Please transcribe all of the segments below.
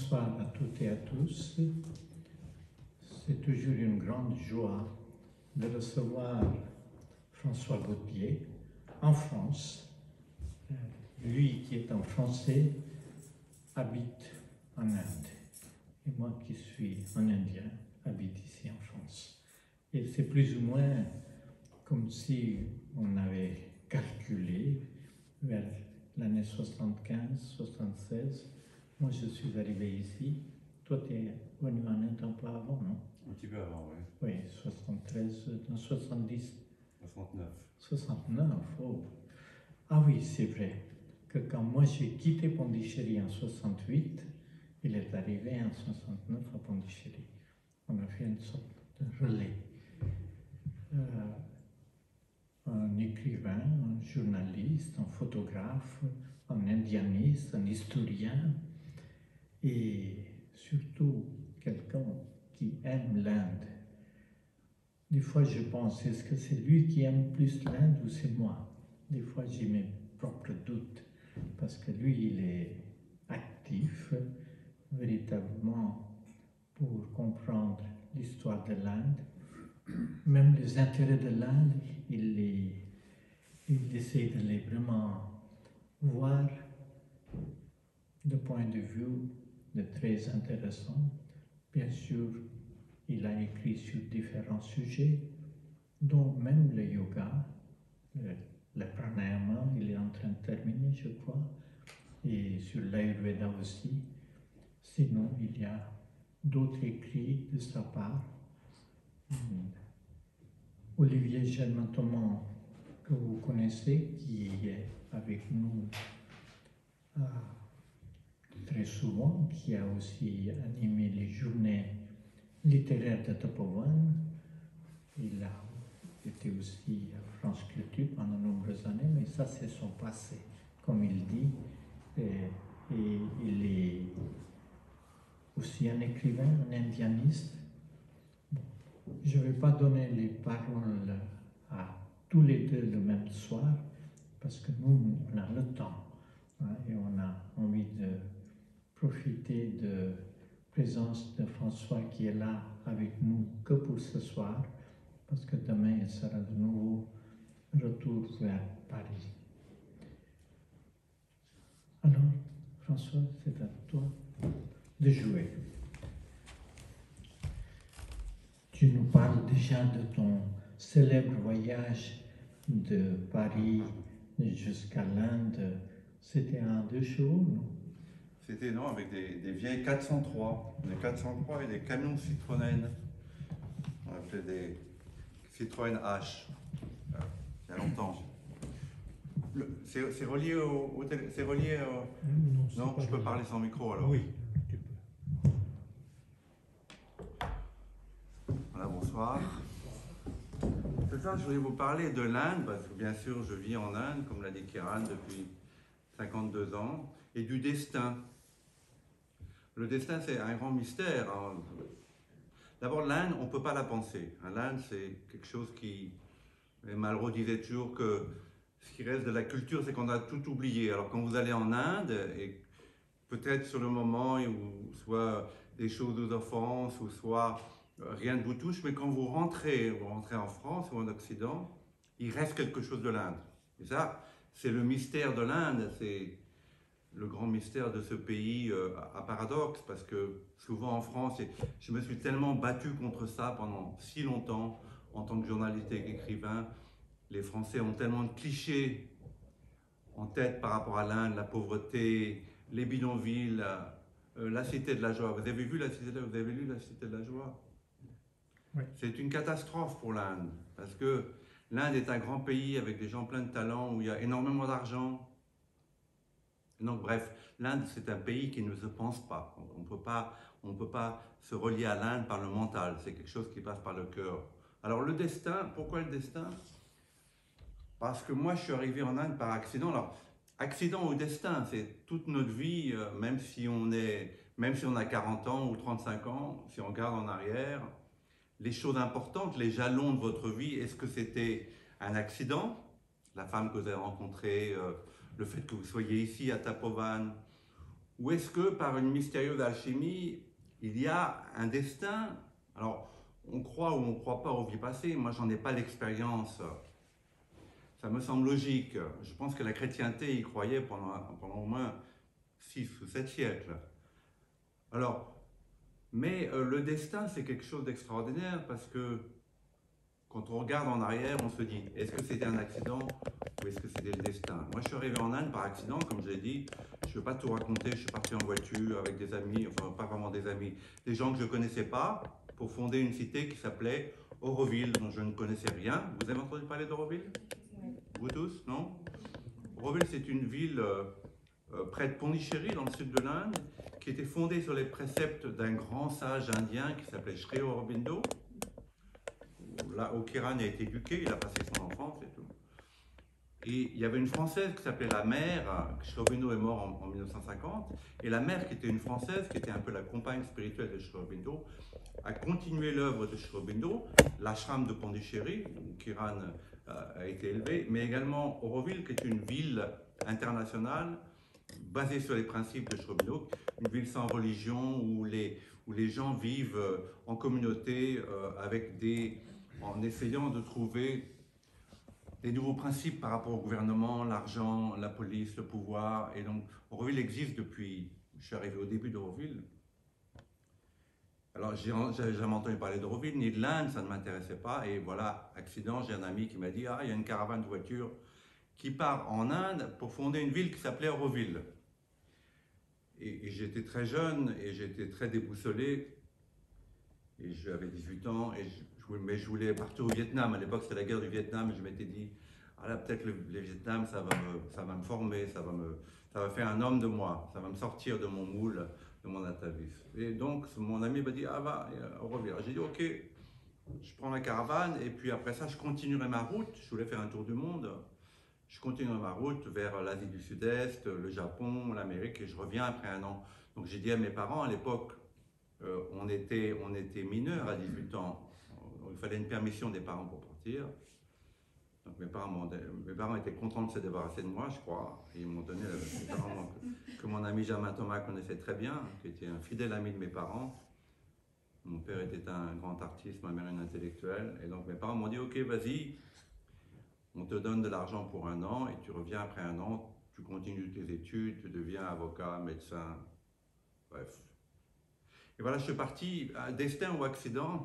Bonsoir à toutes et à tous. C'est toujours une grande joie de recevoir François Gauthier en France. Lui qui est un Français habite en Inde et moi qui suis un Indien habite ici en France. Et c'est plus ou moins comme si on avait calculé vers l'année 75-76. Moi, je suis arrivé ici. Toi, tu es venu en Inde un peu avant, non? Un petit peu avant, oui. Oui, 73, non, 70. 69. 69, oh. Ah oui, c'est vrai que quand moi j'ai quitté Pondichéry en 68, il est arrivé en 69 à Pondichéry. On a fait une sorte de relais. Un écrivain, un journaliste, un photographe, un indianiste, un historien et surtout quelqu'un qui aime l'Inde. Des fois je pense, est-ce que c'est lui qui aime plus l'Inde ou c'est moi? Des fois j'ai mes propres doutes parce que lui il est actif véritablement pour comprendre l'histoire de l'Inde, même les intérêts de l'Inde, il essaie de les vraiment voir de point de vue de très intéressant. Bien sûr, il a écrit sur différents sujets, dont même le yoga, le pranayama, il est en train de terminer, je crois, et sur l'Ayurveda aussi. Sinon, il y a d'autres écrits de sa part. Olivier Germain-Thomas, que vous connaissez, qui est avec nous très souvent, qui a aussi animé les journées littéraires de Tapovan. Il a été aussi à France Culture pendant de nombreuses années, mais ça c'est son passé, comme il dit. Et il est aussi un écrivain, un indianiste. Bon, je ne vais pas donner les paroles à tous les deux le même soir, parce que nous, on a le temps, hein, et on a envie de profiter de la présence de François qui est là avec nous que pour ce soir, parce que demain il sera de nouveau retour vers Paris. Alors, François, c'est à toi de jouer. Tu nous parles déjà de ton célèbre voyage de Paris jusqu'à l'Inde. C'était en 2 jours, non? C'était non, avec des vieilles 403, des 403 et des camions Citroën. On appelait des Citroën H. Il y a longtemps. C'est relié au c'est relié au... Non, je peux parler sans micro alors. Oui, tu peux. Voilà, bonsoir. Ce soir, je voulais vous parler de l'Inde, parce que bien sûr, je vis en Inde, comme l'a dit Kiran, depuis 52 ans, et du destin. Le destin, c'est un grand mystère. D'abord, l'Inde, on ne peut pas la penser. L'Inde, c'est quelque chose qui... Malraux disait toujours que ce qui reste de la culture, c'est qu'on a tout oublié. Alors quand vous allez en Inde, et peut-être sur le moment où soit des choses vous offensent, ou soit rien ne vous touche, mais quand vous rentrez en France ou en Occident, il reste quelque chose de l'Inde. Et ça, c'est le mystère de l'Inde, c'est le grand mystère de ce pays à paradoxe, parce que souvent en France, je me suis tellement battu contre ça pendant si longtemps, en tant que journaliste et qu'écrivain, les Français ont tellement de clichés en tête par rapport à l'Inde, la pauvreté, les bidonvilles, la Cité de la Joie. Vous avez vu la Cité de la... Vous avez lu la Cité de la Joie? Oui. C'est une catastrophe pour l'Inde, parce que l'Inde est un grand pays avec des gens pleins de talent, où il y a énormément d'argent. Donc bref, l'Inde c'est un pays qui ne se pense pas. On ne peut pas se relier à l'Inde par le mental, c'est quelque chose qui passe par le cœur. Alors le destin, pourquoi le destin? Parce que moi je suis arrivé en Inde par accident. Alors, accident ou destin, c'est toute notre vie, même si on a 40 ans ou 35 ans, si on regarde en arrière, les choses importantes, les jalons de votre vie, est-ce que c'était un accident? La femme que vous avez rencontrée, le fait que vous soyez ici à Tapovan, Ou est-ce que par une mystérieuse alchimie, il y a un destin? Alors, on croit ou on ne croit pas aux vies passées, moi j'en ai pas l'expérience. Ça me semble logique. Je pense que la chrétienté y croyait pendant au moins 6 ou 7 siècles. Alors, mais le destin, c'est quelque chose d'extraordinaire parce que quand on regarde en arrière, on se dit, est-ce que c'était un accident ou est-ce que c'était le destin? Moi, je suis arrivé en Inde par accident, comme je l'ai dit. Je ne vais pas tout raconter. Je suis parti en voiture avec des amis, enfin, pas vraiment des amis, des gens que je ne connaissais pas, pour fonder une cité qui s'appelait Auroville, dont je ne connaissais rien. Vous avez entendu parler d'Auroville? Vous tous, non? Auroville, c'est une ville près de Pondichéry, dans le sud de l'Inde, qui était fondée sur les préceptes d'un grand sage indien qui s'appelait Sri Aurobindo. Là, où Kiran a été éduqué, il a passé son enfance et tout. Et il y avait une Française qui s'appelait la mère, Sri Aurobindo est mort en 1950, et la mère, qui était une Française, qui était un peu la compagne spirituelle de Sri Aurobindo, a continué l'œuvre de Sri Aurobindo, l'ashram de Pondichéry, où Kiran a été élevé, mais également Auroville, qui est une ville internationale basée sur les principes de Sri Aurobindo, une ville sans religion, où les gens vivent en communauté en essayant de trouver des nouveaux principes par rapport au gouvernement, l'argent, la police, le pouvoir. Et donc, Auroville existe depuis, je suis arrivé au début d'Auroville. Alors, j'avais jamais entendu parler d'Auroville, ni de l'Inde, ça ne m'intéressait pas. Et voilà, accident, j'ai un ami qui m'a dit, ah, il y a une caravane de voitures qui part en Inde pour fonder une ville qui s'appelait Auroville. Et j'étais très jeune et j'étais très déboussolé. Et j'avais 18 ans, mais je voulais partir au Vietnam. À l'époque, c'était la guerre du Vietnam. Et je m'étais dit, ah là, peut-être le Vietnam, ça va me former, ça va faire un homme de moi, ça va me sortir de mon moule, de mon atavisme. Et donc, mon ami m'a dit, ah va, au revoir. J'ai dit, ok, je prends la caravane et puis après ça, je continuerai ma route. Je voulais faire un tour du monde. Je continuerai ma route vers l'Asie du Sud-Est, le Japon, l'Amérique et je reviens après un an. Donc j'ai dit à mes parents à l'époque, on était mineurs à 18 ans. Il fallait une permission des parents pour partir. Donc mes parents étaient contents de se débarrasser de moi, je crois. Ils m'ont donné les parents que mon ami Germain Thomas connaissait très bien, qui était un fidèle ami de mes parents. Mon père était un grand artiste, ma mère une intellectuelle. Et donc mes parents m'ont dit, ok, vas-y, on te donne de l'argent pour un an et tu reviens après un an, tu continues tes études, tu deviens avocat, médecin, bref. Et voilà, je suis parti, destin ou accident.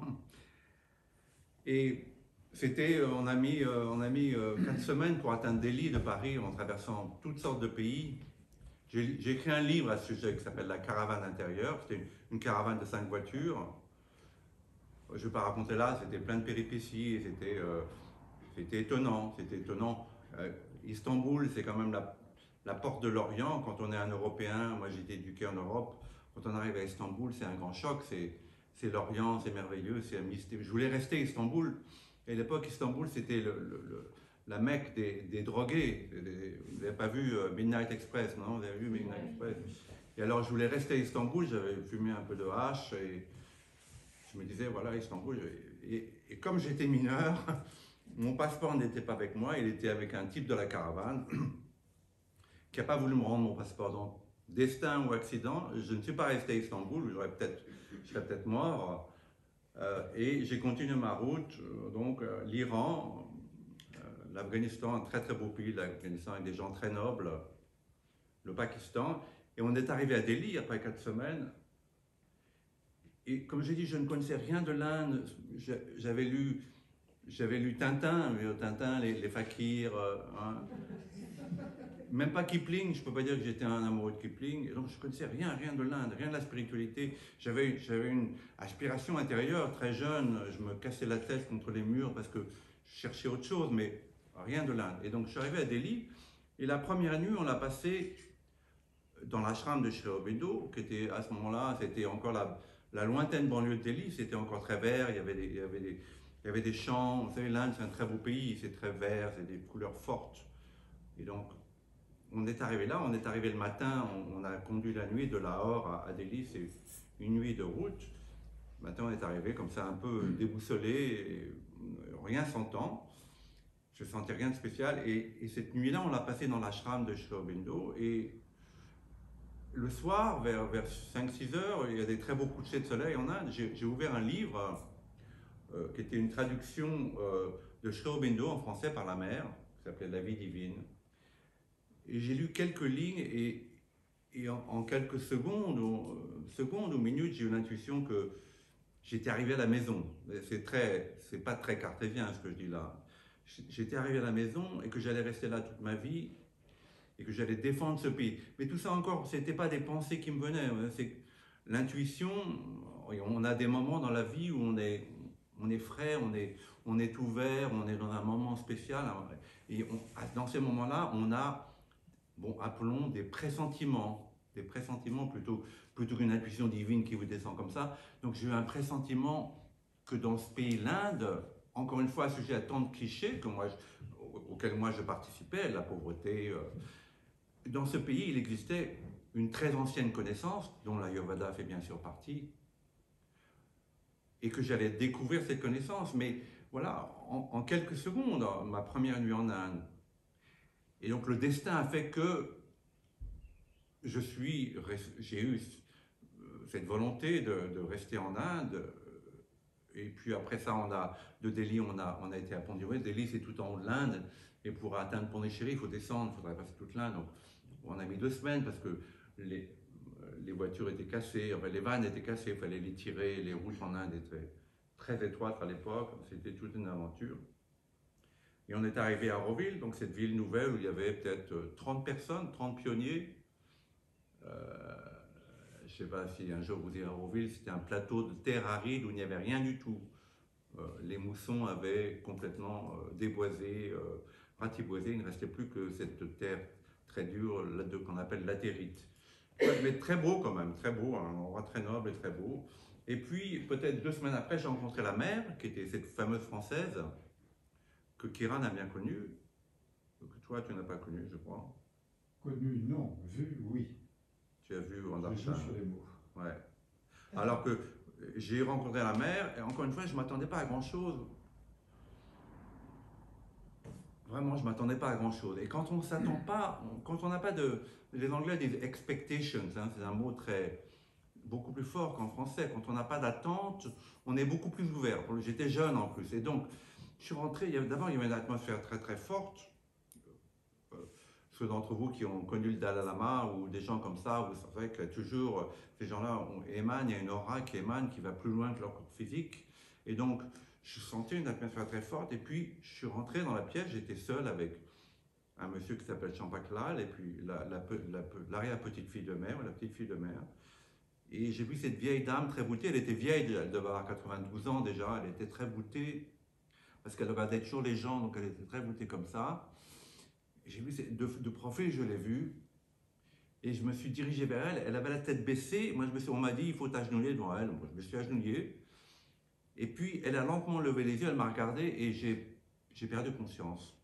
Et c'était, on a mis 4 semaines pour atteindre Delhi de Paris en traversant toutes sortes de pays. J'ai écrit un livre à ce sujet qui s'appelle La caravane intérieure. C'était une caravane de 5 voitures. Je ne vais pas raconter là, c'était plein de péripéties, c'était étonnant. Istanbul, c'est quand même la porte de l'Orient. Quand on est un Européen, moi j'ai été éduqué en Europe, quand on arrive à Istanbul, c'est un grand choc. C'est l'Orient, c'est merveilleux, c'est un mystère. Je voulais rester à Istanbul. Et à l'époque, Istanbul, c'était la Mecque des drogués. Vous n'avez pas vu Midnight Express, non? Vous avez vu Midnight Express? Et alors, je voulais rester à Istanbul. J'avais fumé un peu de hache et je me disais, voilà, Istanbul. Et comme j'étais mineur, mon passeport n'était pas avec moi. Il était avec un type de la caravane qui n'a pas voulu me rendre mon passeport. Donc, destin ou accident, je ne suis pas resté à Istanbul. Je serais peut-être mort. Et j'ai continué ma route, donc l'Iran, l'Afghanistan, un très très beau pays, l'Afghanistan avec des gens très nobles, le Pakistan, et on est arrivé à Delhi après 4 semaines. Et comme j'ai dit, je ne connaissais rien de l'Inde. J'avais lu Tintin, les fakirs, hein. Même pas Kipling, je ne peux pas dire que j'étais un amoureux de Kipling. Et donc je ne connaissais rien de l'Inde, rien de la spiritualité. J'avais une aspiration intérieure, très jeune. Je me cassais la tête contre les murs parce que je cherchais autre chose, mais rien de l'Inde. Et donc je suis arrivé à Delhi. Et la première nuit, on l'a passée dans l'ashram de Sri Aurobindo, qui était à ce moment-là, c'était encore la lointaine banlieue de Delhi. C'était encore très vert, il y avait des champs. Vous savez, l'Inde, c'est un très beau pays, c'est très vert, c'est des couleurs fortes. Et donc, on est arrivé là, on est arrivé le matin, on a conduit la nuit de Lahore à Delhi, c'est une nuit de route. Le matin, on est arrivé comme ça un peu déboussolé, rien sentant. Je ne sentais rien de spécial. Et cette nuit-là, on l'a passée dans l'ashram de Sri Aurobindo. Et le soir, vers 5-6 heures, il y a des très beaux couchers de soleil en Inde. J'ai ouvert un livre qui était une traduction de Sri Aurobindo en français par la mère, qui s'appelait La vie divine. Et j'ai lu quelques lignes et en quelques secondes ou minutes, j'ai eu l'intuition que j'étais arrivé à la maison. C'est pas très cartésien ce que je dis là. J'étais arrivé à la maison et que j'allais rester là toute ma vie et que j'allais défendre ce pays. Mais tout ça encore, c'était pas des pensées qui me venaient. C'est l'intuition. On a des moments dans la vie où on est frais, on est ouvert, on est dans un moment spécial. Et dans ces moments-là, on a, bon, appelons des pressentiments plutôt qu'une intuition divine qui vous descend comme ça. Donc j'ai eu un pressentiment que dans ce pays, l'Inde, encore une fois, sujet à tant de clichés auxquels moi je participais, la pauvreté. Dans ce pays, il existait une très ancienne connaissance, dont l'Ayurveda fait bien sûr partie, et que j'allais découvrir cette connaissance. Mais voilà, en quelques secondes, ma première nuit en Inde. Et donc le destin a fait que j'ai eu cette volonté de rester en Inde. Et puis après ça, de Delhi, on a été à Pondicherry. Delhi, c'est tout en haut de l'Inde. Et pour atteindre Pondichéry, il faut descendre, il faudrait passer toute l'Inde. Donc on a mis 2 semaines parce que les voitures étaient cassées, enfin, les vannes étaient cassées, il fallait les tirer. Les routes en Inde étaient très étroites à l'époque. C'était toute une aventure. Et on est arrivé à Auroville, donc cette ville nouvelle où il y avait peut-être 30 personnes, 30 pionniers. Je ne sais pas si un jour vous irez à Auroville, c'était un plateau de terre aride où il n'y avait rien du tout. Les moussons avaient complètement déboisé, ratiboisé, il ne restait plus que cette terre très dure qu'on appelle latérite. Mais très beau quand même, très beau, un endroit très noble et très beau. Et puis, peut-être 2 semaines après, j'ai rencontré la mère, qui était cette fameuse Française, que Kiran a bien connue, que toi, tu n'as pas connue, je crois. Connue, non. Vue, oui. Tu as vu en Je joue sur les mots. Ouais. Alors que j'ai rencontré la mère, et encore une fois, je ne m'attendais pas à grand-chose. Vraiment, je ne m'attendais pas à grand-chose. Et quand on ne s'attend pas, quand on n'a pas de... Les Anglais disent expectations, hein, c'est un mot beaucoup plus fort qu'en français. Quand on n'a pas d'attente, on est beaucoup plus ouvert. J'étais jeune en plus. Et donc, je suis rentré, d'abord, il y avait une atmosphère très très forte. Ceux d'entre vous qui ont connu le Dalai Lama ou des gens comme ça, vous savez que toujours ces gens-là émanent, il y a une aura qui émane, qui va plus loin que leur corps physique. Et donc, je sentais une atmosphère très forte. Et puis, je suis rentré dans la pièce, j'étais seul avec un monsieur qui s'appelle Champaklal et puis l'arrière-petite-fille de mère, la petite-fille de mère. Et j'ai vu cette vieille dame très voûtée. Elle était vieille, elle devait avoir 92 ans déjà, elle était très voûtée parce qu'elle regardait toujours les gens, donc elle était très voûtée comme ça. J'ai vu de profil, je l'ai vue, et je me suis dirigé vers elle. Elle avait la tête baissée. Moi, on m'a dit, il faut t'agenouiller devant elle. Moi, je me suis agenouillé. Et puis, elle a lentement levé les yeux, elle m'a regardé, et j'ai perdu conscience.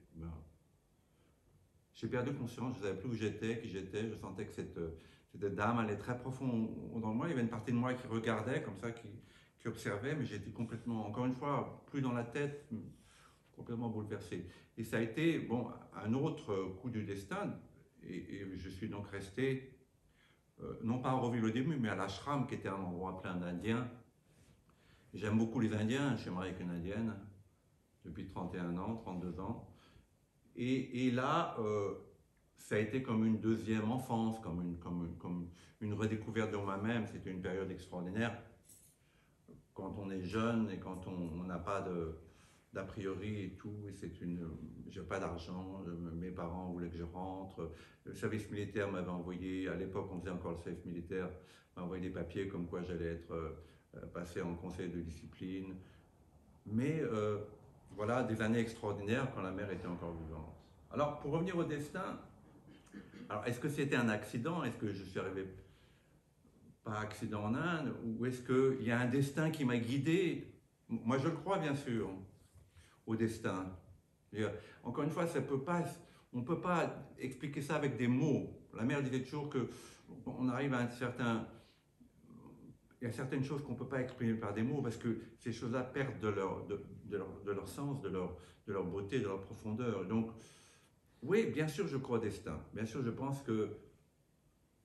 J'ai perdu conscience, je ne savais plus où j'étais, qui j'étais. Je sentais que cette dame allait très profond dans moi. Il y avait une partie de moi qui regardait, comme ça, qui observait, mais j'étais complètement, encore une fois, plus dans la tête, complètement bouleversé. Et ça a été, bon, un autre coup du destin, et je suis donc resté, non pas à Auroville au début, mais à l'ashram, qui était un endroit plein d'Indiens. J'aime beaucoup les Indiens, je suis marié avec une Indienne depuis 31 ans, 32 ans. Et là, ça a été comme une deuxième enfance, comme une redécouverte de moi-même. C'était une période extraordinaire. Quand on est jeune et quand on n'a pas d'a priori et tout, et j'ai pas d'argent, mes parents voulaient que je rentre, le service militaire m'avait envoyé, à l'époque on faisait encore le service militaire, m'a envoyé des papiers comme quoi j'allais être passé en conseil de discipline, mais voilà, des années extraordinaires quand la mère était encore vivante. Alors pour revenir au destin, alors est-ce que c'était un accident, est-ce que je suis arrivé par accident en Inde, ou est-ce qu'il y a un destin qui m'a guidé? Moi je le crois bien sûr au destin. Encore une fois, on ne peut pas expliquer ça avec des mots. La mère disait toujours qu'on arrive à il y a certaines choses qu'on ne peut pas exprimer par des mots parce que ces choses-là perdent de leur sens, de leur beauté, de leur profondeur. Donc, oui, bien sûr, je crois au destin. Bien sûr, je pense que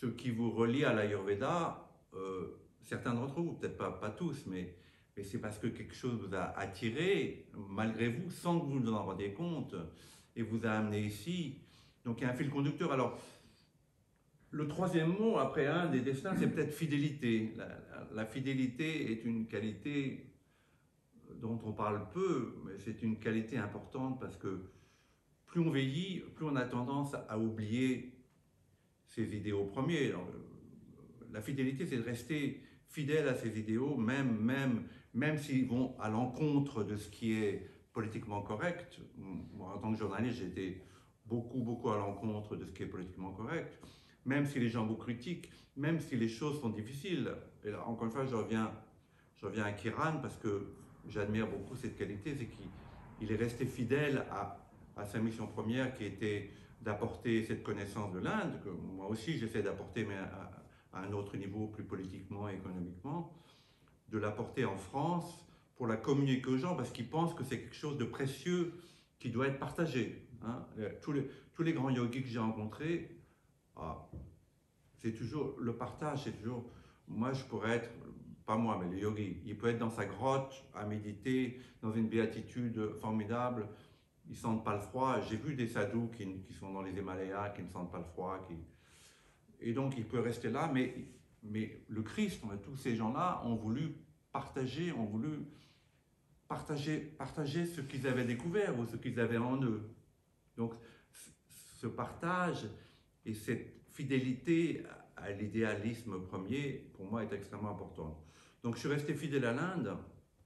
ce qui vous relie à l'Ayurveda, certains d'entre vous, peut-être pas tous, mais c'est parce que quelque chose vous a attiré, malgré vous, sans que vous vous en rendiez compte, et vous a amené ici. Donc il y a un fil conducteur. Alors, le troisième mot, après un des destins, c'est peut-être fidélité. La fidélité est une qualité dont on parle peu, mais c'est une qualité importante parce que plus on vieillit, plus on a tendance à oublier ses idéaux premiers. Alors, la fidélité, c'est de rester fidèle à ses idéaux, même s'ils vont à l'encontre de ce qui est politiquement correct. Moi, en tant que journaliste, j'étais beaucoup à l'encontre de ce qui est politiquement correct, même si les gens vous critiquent, même si les choses sont difficiles. Et là, encore une fois, je reviens à Kiran parce que j'admire beaucoup cette qualité, c'est qu'il est resté fidèle à sa mission première qui était d'apporter cette connaissance de l'Inde, que moi aussi j'essaie d'apporter, mais à un autre niveau, plus politiquement et économiquement, de l'apporter en France pour la communiquer aux gens parce qu'ils pensent que c'est quelque chose de précieux qui doit être partagé. Hein. Tous les grands yogis que j'ai rencontrés, c'est toujours le partage, c'est toujours, moi je pourrais être, pas moi, mais le yogi, il peut être dans sa grotte à méditer, dans une béatitude formidable, ils ne sentent pas le froid. J'ai vu des sadhus qui sont dans les Himalayas, qui ne sentent pas le froid, et donc il peut rester là, mais le Christ, tous ces gens-là ont voulu partager ce qu'ils avaient découvert ou ce qu'ils avaient en eux. Donc ce partage et cette fidélité à l'idéalisme premier, pour moi, est extrêmement importante. Donc je suis resté fidèle à l'Inde,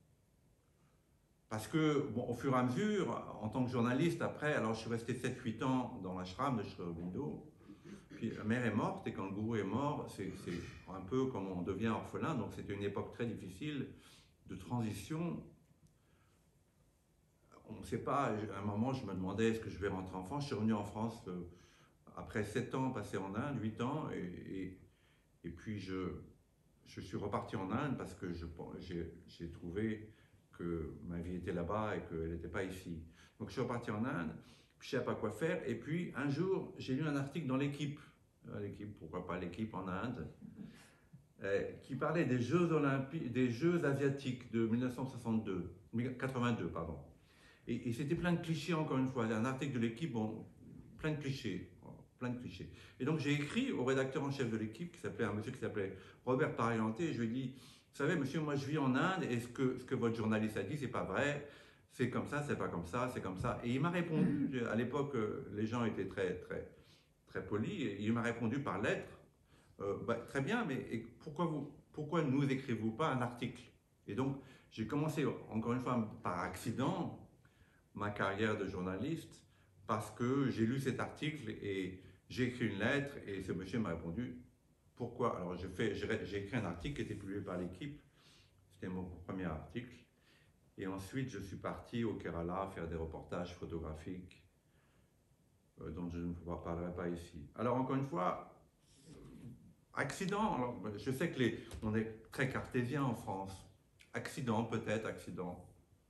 parce que, bon, au fur et à mesure, en tant que journaliste, après, alors je suis resté 7-8 ans dans l'ashram de Sri Aurobindo, puis la mère est morte, et quand le gourou est mort, c'est un peu comme on devient orphelin, donc c'était une époque très difficile de transition. On ne sait pas, à un moment je me demandais est-ce que je vais rentrer en France. Je suis revenu en France après 7 ans passés en Inde, 8 ans, et puis je suis reparti en Inde parce que j'ai trouvé que ma vie était là-bas et qu'elle n'était pas ici. Donc je suis reparti en Inde, je ne savais pas quoi faire, et puis un jour j'ai lu un article dans l'Équipe, pourquoi pas l'Équipe en Inde, qui parlait des Jeux Olympiques, des Jeux Asiatiques de 82, pardon. Et c'était plein de clichés, encore une fois. Un article de l'Équipe, bon, plein de clichés. Et donc j'ai écrit au rédacteur en chef de l'Équipe, un monsieur qui s'appelait Robert Parienté, et je lui ai dit, vous savez, monsieur, moi je vis en Inde, et ce que votre journaliste a dit, c'est pas vrai, c'est comme ça, c'est pas comme ça, c'est comme ça. Et il m'a répondu, à l'époque, les gens étaient très polis, et il m'a répondu par lettre, très bien, mais pourquoi nous écrivez-vous pas un article? Et donc j'ai commencé, encore une fois, par accident, ma carrière de journaliste, parce que j'ai lu cet article et j'ai écrit une lettre et ce monsieur m'a répondu pourquoi. Alors j'ai écrit un article qui était publié par l'Équipe, c'était mon premier article, et ensuite je suis parti au Kerala faire des reportages photographiques dont je ne vous parlerai pas ici. Alors encore une fois, accident, alors, je sais que on est très cartésien en France, accident peut-être, accident.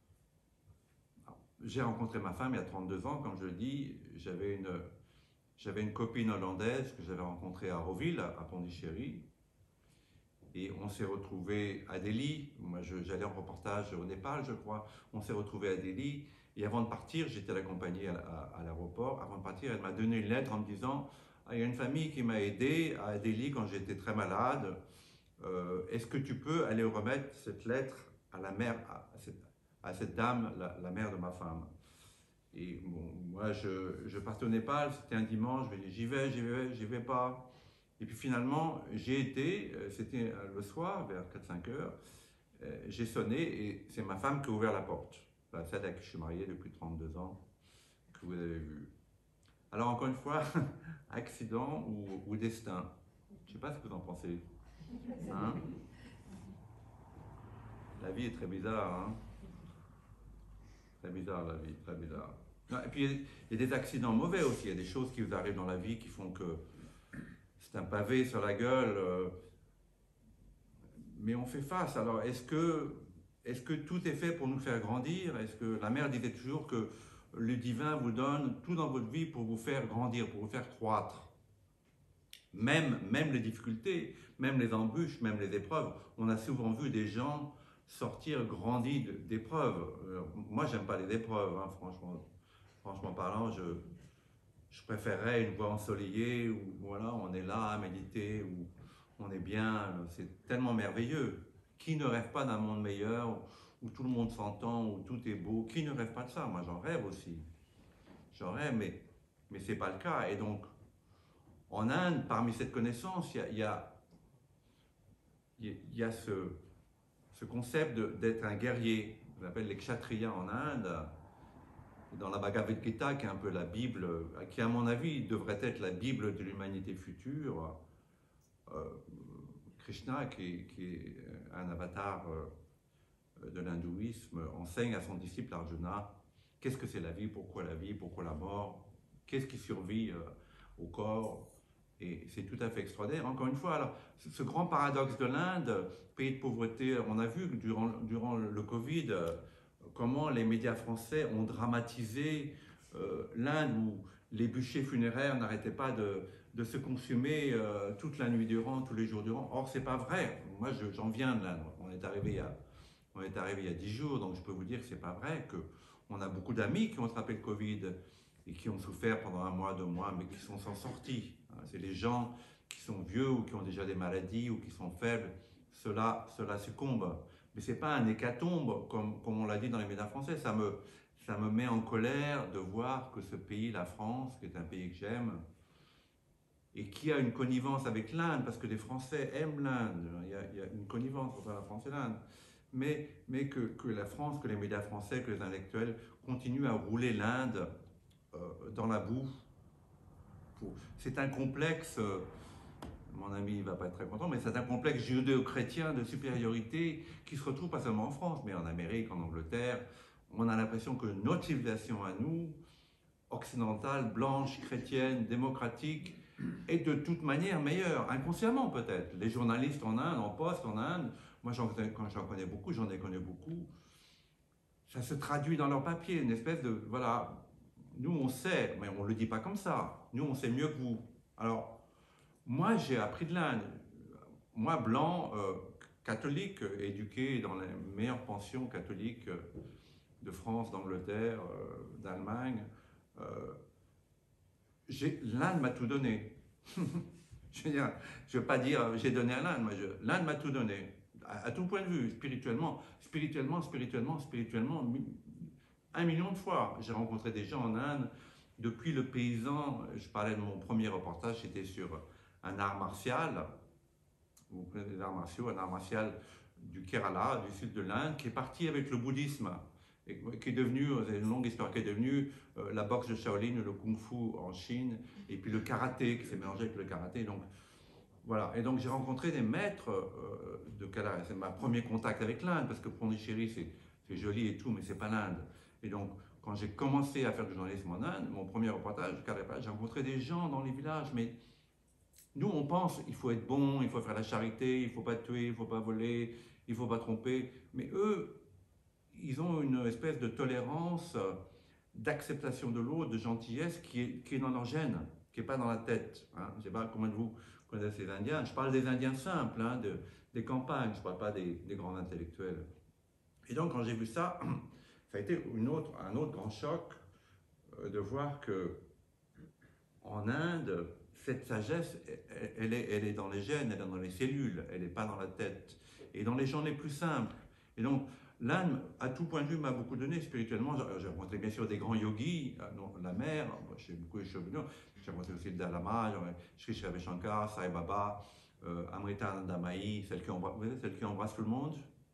J'ai rencontré ma femme il y a 32 ans, comme je le dis, j'avais une copine hollandaise que j'avais rencontrée à Roville, à Pondichéry, et on s'est retrouvés à Delhi. Moi, j'allais en reportage au Népal, je crois. On s'est retrouvés à Delhi, et avant de partir, j'étais l'accompagné à l'aéroport. Avant de partir, elle m'a donné une lettre en me disant « Il y a une famille qui m'a aidé à Delhi quand j'étais très malade. Est-ce que tu peux aller remettre cette lettre à la mère, à cette dame, la mère de ma femme ?» Et bon, moi, je partais au Népal, c'était un dimanche, je me dis j'y vais pas. Et puis finalement, j'ai été, c'était le soir, vers 4-5 heures, j'ai sonné et c'est ma femme qui a ouvert la porte. Celle à qui je suis marié depuis 32 ans, que vous avez vu. Alors encore une fois, accident ou destin. Je ne sais pas ce que vous en pensez. Hein? La vie est très bizarre, hein? Très bizarre la vie, très bizarre. Et puis il y a des accidents mauvais aussi, il y a des choses qui vous arrivent dans la vie qui font que c'est un pavé sur la gueule, mais on fait face. Alors est-ce que tout est fait pour nous faire grandir? Est-ce que la mère disait toujours que le divin vous donne tout dans votre vie pour vous faire grandir, pour vous faire croître? même les difficultés, même les embûches, même les épreuves. On a souvent vu des gens sortir grandis d'épreuves. Moi, j'aime pas les épreuves, hein, franchement parlant, je préférerais une voie ensoleillée où voilà, on est là à méditer, où on est bien, c'est tellement merveilleux. Qui ne rêve pas d'un monde meilleur, où tout le monde s'entend, où tout est beau? Qui ne rêve pas de ça? Moi, j'en rêve aussi. J'en rêve, mais ce n'est pas le cas. Et donc, en Inde, parmi cette connaissance, il y a ce concept d'être un guerrier. On appelle les kshatriyas en Inde. Dans la Bhagavad Gita, qui est un peu la Bible, qui à mon avis devrait être la Bible de l'humanité future, Krishna, qui est un avatar de l'hindouisme, enseigne à son disciple Arjuna qu'est-ce que c'est la vie, pourquoi la mort, qu'est-ce qui survit au corps. Et c'est tout à fait extraordinaire. Encore une fois, alors, ce grand paradoxe de l'Inde, pays de pauvreté, on a vu durant le Covid, comment les médias français ont dramatisé l'Inde, où les bûchers funéraires n'arrêtaient pas de se consumer toute la nuit durant, tous les jours durant. Or, c'est pas vrai. Moi, j'en viens de l'Inde. On est arrivé il y a 10 jours, donc je peux vous dire que c'est pas vrai, qu'on a beaucoup d'amis qui ont attrapé le Covid et qui ont souffert pendant 1 mois, 2 mois, mais qui s'en sortis. C'est les gens qui sont vieux ou qui ont déjà des maladies ou qui sont faibles, cela succombe. Mais ce n'est pas un hécatombe, comme on l'a dit dans les médias français. Ça me met en colère de voir que ce pays, la France, qui est un pays que j'aime, et qui a une connivence avec l'Inde, parce que les Français aiment l'Inde, il y a une connivence entre la France et l'Inde, mais que la France, que les médias français, que les intellectuels continuent à rouler l'Inde dans la boue. C'est un complexe, mon ami ne va pas être très content, mais c'est un complexe judéo-chrétien de supériorité qui se retrouve pas seulement en France, mais en Amérique, en Angleterre. On a l'impression que notre civilisation à nous, occidentale, blanche, chrétienne, démocratique, est de toute manière meilleure, inconsciemment peut-être. Les journalistes en Inde, en poste en Inde, moi j'en connais beaucoup, j'en ai connu beaucoup, ça se traduit dans leur papier, une espèce de, voilà, nous on sait, mais on ne le dit pas comme ça, nous on sait mieux que vous. Alors, moi j'ai appris de l'Inde, moi blanc, catholique, éduqué dans les meilleures pensions catholiques de France, d'Angleterre, d'Allemagne, l'Inde m'a tout donné. Je ne veux pas dire j'ai donné à l'Inde, l'Inde m'a tout donné, à tout point de vue, spirituellement, 1 million de fois. J'ai rencontré des gens en Inde, depuis le paysan, je parlais de mon premier reportage, c'était sur un art martial, vous connaissez les arts martiaux, un art martial du Kerala, du sud de l'Inde, qui est parti avec le bouddhisme, et qui est devenu, c'est une longue histoire, qui est devenu la boxe de Shaolin, le kung-fu en Chine, et puis le karaté, qui s'est mélangé avec le karaté. Donc, voilà. Et donc j'ai rencontré des maîtres de Kala. C'est mon premier contact avec l'Inde, parce que Pondichéry, c'est joli et tout, mais c'est pas l'Inde. Et donc, quand j'ai commencé à faire du journalisme en Inde, mon premier reportage, j'ai rencontré des gens dans les villages, mais nous, on pense il faut être bon, il faut faire la charité, il ne faut pas tuer, il ne faut pas voler, il ne faut pas tromper. Mais eux, ils ont une espèce de tolérance, d'acceptation de l'autre, de gentillesse qui est dans leur gène, qui n'est pas dans la tête. Hein. Je ne sais pas combien de vous connaissez les Indiens. Je parle des Indiens simples, hein, des campagnes, je ne parle pas des grands intellectuels. Et donc, quand j'ai vu ça, ça a été un autre grand choc de voir que en Inde, cette sagesse, elle est dans les gènes, elle est dans les cellules, elle n'est pas dans la tête. Et dans les gens les plus simples. Et donc, l'Inde, à tout point de vue, m'a beaucoup donné spirituellement. J'ai rencontré bien sûr des grands yogis, la mer, j'ai beaucoup échevenu. J'ai rencontré aussi le Dalai Lama, Sri Ravi Shankar, Sai Baba, Amrita Damayi, celle qui embrasse tout le monde.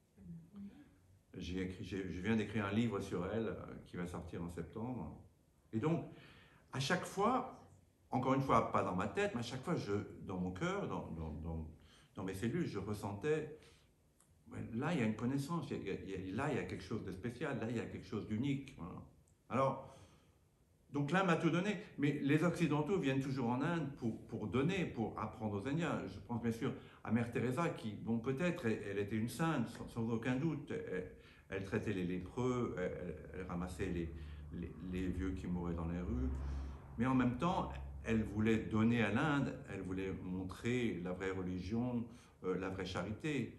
Je viens d'écrire un livre sur elle qui va sortir en septembre. Et donc, à chaque fois, encore une fois, pas dans ma tête, mais à chaque fois, dans mon cœur, dans mes cellules, je ressentais, là, il y a une connaissance, là, il y a quelque chose de spécial, là, il y a quelque chose d'unique. Voilà. Alors, donc là, m'a tout donné. Mais les Occidentaux viennent toujours en Inde pour donner, pour apprendre aux Indiens. Je pense bien sûr à Mère Teresa, qui, bon, peut-être, elle était une sainte, sans aucun doute. Elle traitait les lépreux, elle ramassait les vieux qui mouraient dans les rues. Mais en même temps, elle voulait donner à l'Inde, elle voulait montrer la vraie religion, la vraie charité.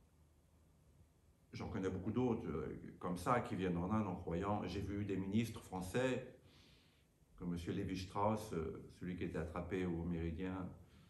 J'en connais beaucoup d'autres comme ça qui viennent en Inde en croyant. J'ai vu des ministres français, comme M. Lévi-Strauss, celui qui était attrapé au Méridien,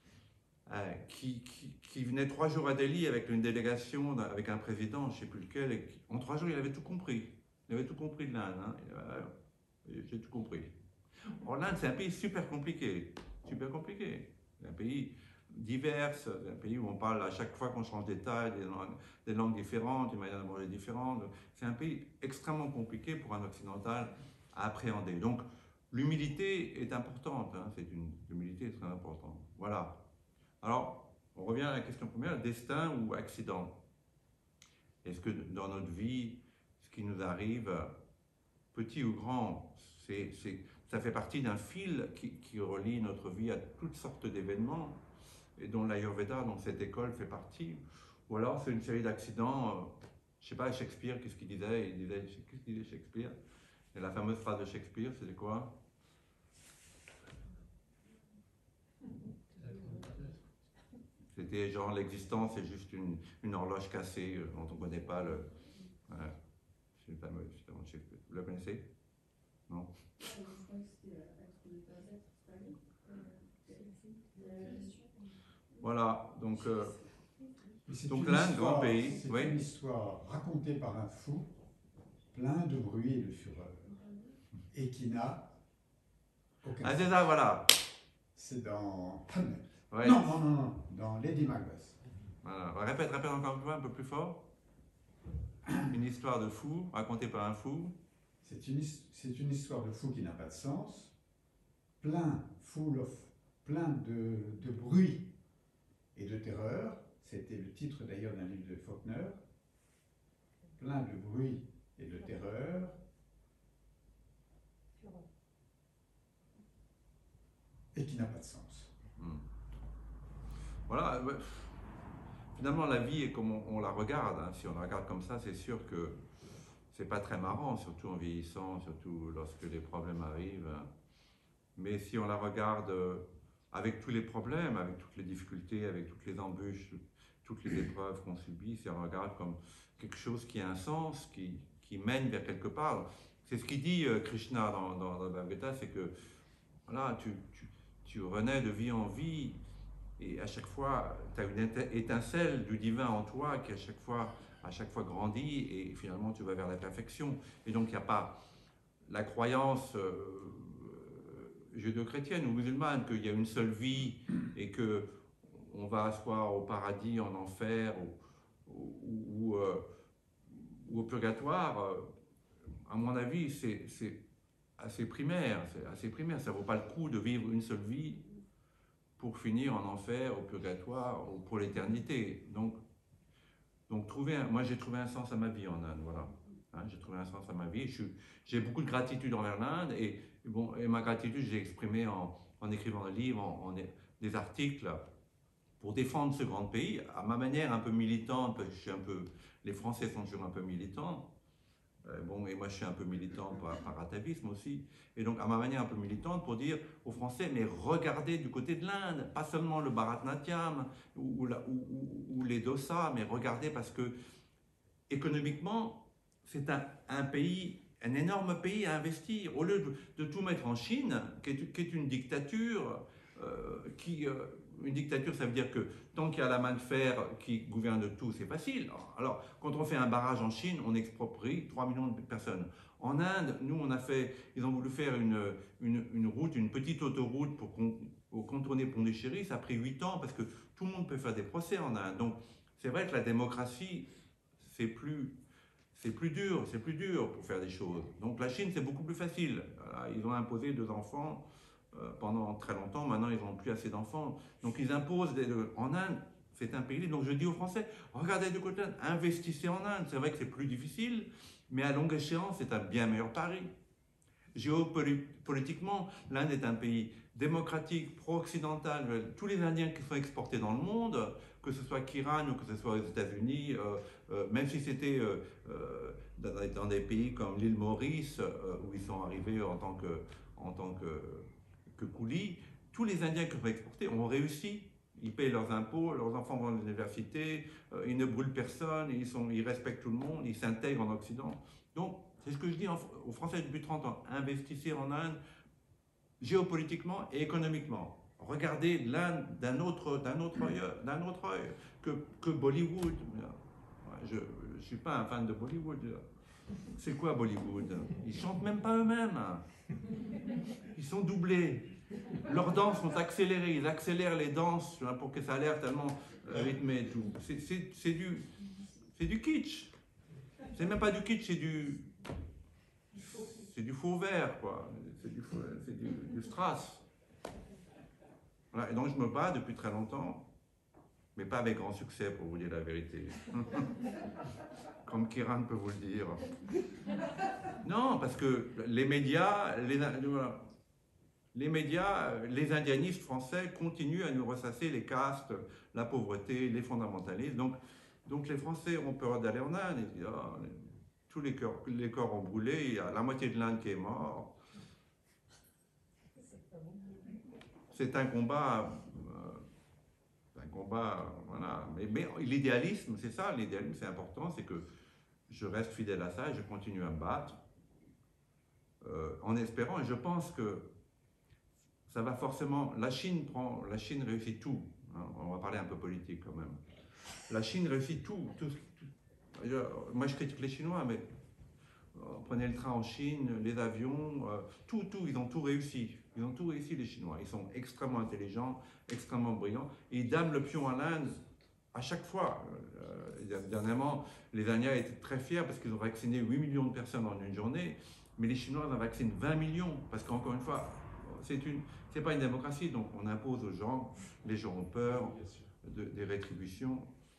qui venait 3 jours à Delhi avec une délégation, avec un président, je ne sais plus lequel, et en 3 jours il avait tout compris. Il avait tout compris de l'Inde. Hein. J'ai tout compris. Or, l'Inde, c'est un pays super compliqué. Super compliqué. C'est un pays divers, c'est un pays où on parle à chaque fois qu'on change d'État, des langues différentes, des manières de manger différentes. C'est un pays extrêmement compliqué pour un occidental à appréhender. Donc, l'humilité est importante. Hein. L'humilité est très importante. Voilà. Alors, on revient à la question première, destin ou accident. Est-ce que dans notre vie, ce qui nous arrive, petit ou grand, ça fait partie d'un fil qui relie notre vie à toutes sortes d'événements et dont l'Ayurveda, dont cette école fait partie, ou alors c'est une série d'accidents, je ne sais pas, Shakespeare, qu'est-ce qu'il disait? Qu'est-ce qu'il disait Shakespeare? Et la fameuse phrase de Shakespeare, c'était quoi? C'était genre l'existence est juste une horloge cassée dont on ne connaît pas le... Voilà. C'est une fameuse, justement, Shakespeare. Vous la connaissez? Non? Voilà, donc l'Inde, grand pays. C'est Oui. une histoire racontée par un fou, plein de bruit et de fureur, et qui n'a aucun Ah, c'est sens. ça, voilà. C'est dans Hamlet. Ouais. Non, dans Lady Macbeth. Voilà. Répète encore une fois, un peu plus fort. Une histoire de fou, racontée par un fou. C'est une histoire de fou qui n'a pas de sens, plein de bruit et de terreur. C'était le titre d'ailleurs d'un livre de Faulkner. Plein de bruit et de terreur. Et qui n'a pas de sens. Voilà. Finalement, la vie est comme on la regarde. Hein. Si on la regarde comme ça, c'est sûr que c'est pas très marrant, surtout en vieillissant, surtout lorsque les problèmes arrivent. Mais si on la regarde avec tous les problèmes, avec toutes les difficultés, avec toutes les embûches, toutes les épreuves qu'on subit, si on la regarde comme quelque chose qui a un sens, qui mène vers quelque part. C'est ce qu'il dit Krishna dans le Bhagavad Gita, c'est que voilà, tu renais de vie en vie, et à chaque fois, tu as une étincelle du divin en toi qui à chaque fois grandit, et finalement tu vas vers la perfection. Et donc il n'y a pas la croyance judéo-chrétienne ou musulmane qu'il y a une seule vie et que on va soit au paradis, en enfer ou au purgatoire. À mon avis, c'est assez primaire. Ça ne vaut pas le coup de vivre une seule vie pour finir en enfer, au purgatoire ou pour l'éternité. Donc moi j'ai trouvé un sens à ma vie en Inde, voilà. Hein, j'ai trouvé un sens à ma vie. J'ai beaucoup de gratitude envers l'Inde et ma gratitude j'ai exprimée en écrivant des livres, des articles pour défendre ce grand pays à ma manière un peu militante, parce que les Français sont toujours un peu militants. Et moi je suis un peu militant par atavisme aussi, et donc à ma manière un peu militante pour dire aux Français, mais regardez du côté de l'Inde, pas seulement le Bharatanatyam ou les dosas, mais regardez parce que économiquement c'est un pays, un énorme pays à investir, au lieu de tout mettre en Chine, qui est une dictature, une dictature, ça veut dire que tant qu'il y a la main de fer qui gouverne tout, c'est facile. Alors, quand on fait un barrage en Chine, on exproprie 3 millions de personnes. En Inde, nous, ils ont voulu faire une route, une petite autoroute pour contourner Pondichéry. Ça a pris 8 ans parce que tout le monde peut faire des procès en Inde. Donc, c'est vrai que la démocratie, c'est plus dur pour faire des choses. Donc, la Chine, c'est beaucoup plus facile. Voilà, ils ont imposé 2 enfants. Pendant très longtemps, maintenant ils n'ont plus assez d'enfants. Donc ils imposent, en Inde, c'est un pays. Donc je dis aux Français, regardez du côté, investissez en Inde. C'est vrai que c'est plus difficile, mais à longue échéance, c'est un bien meilleur pari. Géopolitiquement, l'Inde est un pays démocratique, pro-occidental. Tous les Indiens qui sont exportés dans le monde, que ce soit Kiran ou que ce soit aux États-Unis, même si c'était dans des pays comme l'île Maurice, où ils sont arrivés en tant que coulis, tous les Indiens qui ont exporté ont réussi. Ils payent leurs impôts, leurs enfants vont à l'université, ils ne brûlent personne, ils respectent tout le monde, ils s'intègrent en Occident. Donc, c'est ce que je dis aux Français depuis 30 ans. Investissez en Inde géopolitiquement et économiquement. Regardez l'Inde d'un autre œil que Bollywood. Je ne suis pas un fan de Bollywood. C'est quoi Bollywood? Ils chantent même pas eux-mêmes. Ils sont doublés. Leurs danses sont accélérées. Ils accélèrent les danses pour que ça a l'air tellement rythmé et tout. C'est du kitsch. C'est même pas du kitsch, c'est du faux vert, quoi. C'est du strass. Voilà. Et donc je me bats depuis très longtemps, mais pas avec grand succès pour vous dire la vérité. Comme Kiran peut vous le dire. Non, parce que les médias, les indianistes français continuent à nous ressasser les castes, la pauvreté, les fondamentalistes. Donc les Français ont peur d'aller en Inde. Ils disent, oh, tous les corps ont brûlé, il y a la moitié de l'Inde qui est morte. C'est un combat, voilà. Mais l'idéalisme, c'est ça, l'idéalisme c'est important, c'est que je reste fidèle à ça et je continue à me battre en espérant, et je pense que ça va forcément, la Chine réussit tout, hein, on va parler un peu politique quand même. La Chine réussit tout. Moi je critique les Chinois, mais prenez le train en Chine, les avions, tout, ils ont tout réussi. Ils ont tout réussi, les Chinois. Ils sont extrêmement intelligents, extrêmement brillants. Et ils dament le pion à l'Inde à chaque fois. Dernièrement, les Indiens étaient très fiers parce qu'ils ont vacciné 8 millions de personnes en une journée. Mais les Chinois en vaccinent 20 millions. Parce qu'encore une fois, c'est pas une démocratie. Donc on impose aux gens, les gens ont peur des rétributions.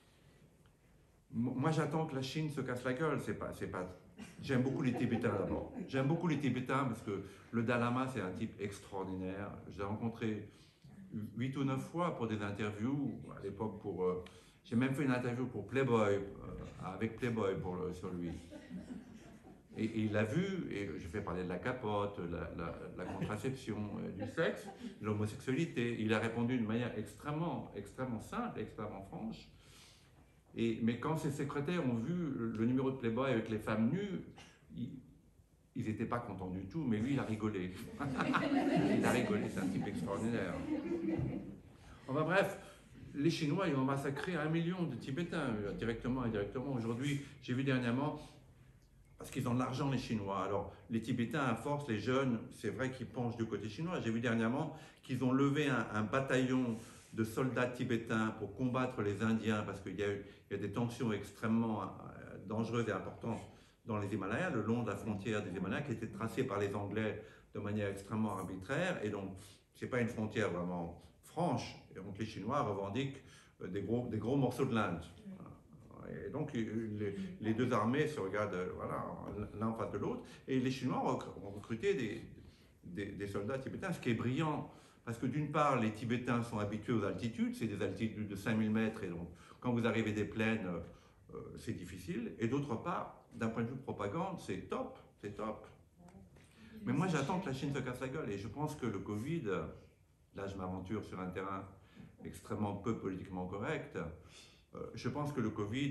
Moi, j'attends que la Chine se casse la gueule. J'aime beaucoup les Tibétains d'abord. J'aime beaucoup les Tibétains parce que le Dalai Lama, c'est un type extraordinaire. Je l'ai rencontré 8 ou 9 fois pour des interviews. À l'époque, j'ai même fait une interview pour Playboy, avec Playboy sur lui. Et il l'a vu, et je fais parler de la capote, la contraception, du sexe, de l'homosexualité. Il a répondu d'une manière extrêmement simple, extrêmement franche. Mais quand ses secrétaires ont vu le numéro de Playboy avec les femmes nues, ils n'étaient pas contents du tout, mais lui, il a rigolé. Il a rigolé, c'est un type extraordinaire. Enfin bref, les Chinois, ils ont massacré 1 million de Tibétains, directement et indirectement. Aujourd'hui, j'ai vu dernièrement, parce qu'ils ont de l'argent, les Chinois. Alors, les Tibétains, à force, les jeunes, c'est vrai qu'ils penchent du côté chinois. J'ai vu dernièrement qu'ils ont levé un bataillon de soldats tibétains pour combattre les Indiens, parce qu'il y a des tensions extrêmement dangereuses et importantes dans les Himalayas, le long de la frontière des Himalayas, qui était tracée par les Anglais de manière extrêmement arbitraire, et donc ce n'est pas une frontière vraiment franche, et donc les Chinois revendiquent des gros morceaux de l'Inde. Et donc les deux armées se regardent l'un en face de l'autre, et les Chinois ont recruté des soldats tibétains, ce qui est brillant. Parce que d'une part, les Tibétains sont habitués aux altitudes, c'est des altitudes de 5000 mètres, et donc quand vous arrivez des plaines, c'est difficile. Et d'autre part, d'un point de vue propagande, c'est top, c'est top. Mais moi, j'attends que la Chine se casse la gueule, et je pense que le Covid, là je m'aventure sur un terrain extrêmement peu politiquement correct, je pense que le Covid,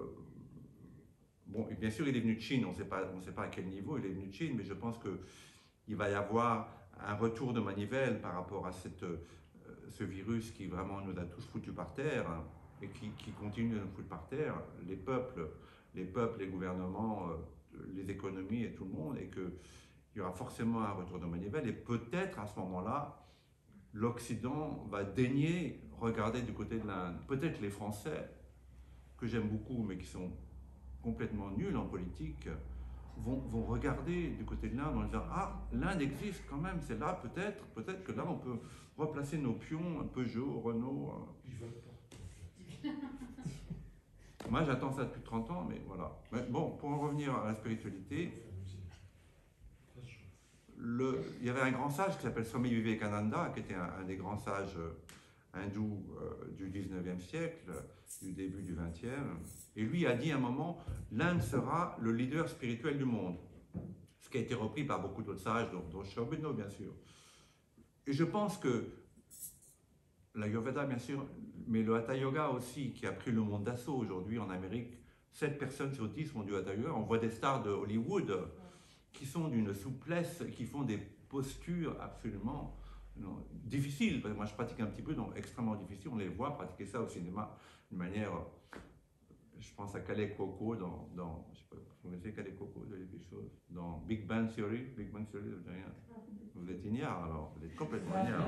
bon, bien sûr il est venu de Chine, on ne sait pas à quel niveau il est venu de Chine, mais je pense qu'il va y avoir un retour de manivelle par rapport à ce virus qui vraiment nous a tous foutus par terre, hein, et qui continue de nous foutre par terre, les peuples, les gouvernements, les économies et tout le monde, et qu'il y aura forcément un retour de manivelle, et peut-être à ce moment-là, l'Occident va daigner regarder du côté de l'Inde. Peut-être les Français, que j'aime beaucoup, mais qui sont complètement nuls en politique, vont regarder du côté de l'Inde en disant « Ah, l'Inde existe quand même, c'est là peut-être que là on peut replacer nos pions, un Peugeot, Renault. » Moi j'attends ça depuis 30 ans, mais voilà. Mais bon, pour en revenir à la spiritualité, il y avait un grand sage qui s'appelle Swami Vivekananda, qui était un des grands sages hindous du 19e siècle, du début du 20e, et lui a dit à un moment, l'Inde sera le leader spirituel du monde, ce qui a été repris par beaucoup d'autres sages, dont Sri Aurobindo bien sûr. Et je pense que l'Ayurveda, bien sûr, mais le Hatha Yoga aussi, qui a pris le monde d'assaut aujourd'hui en Amérique. 7 personnes sur 10 font du Hatha Yoga. On voit des stars de Hollywood qui sont d'une souplesse, qui font des postures absolument difficiles. Moi, je pratique un petit peu, donc extrêmement difficiles. On les voit pratiquer ça au cinéma d'une manière. Je pense à Kaley Cuoco dans je sais pas, vous connaissez Kaley Cuoco, vous avez quelque chose dans Big Bang Theory. Big Bang Theory, vous êtes ignare alors, vous êtes complètement ignare.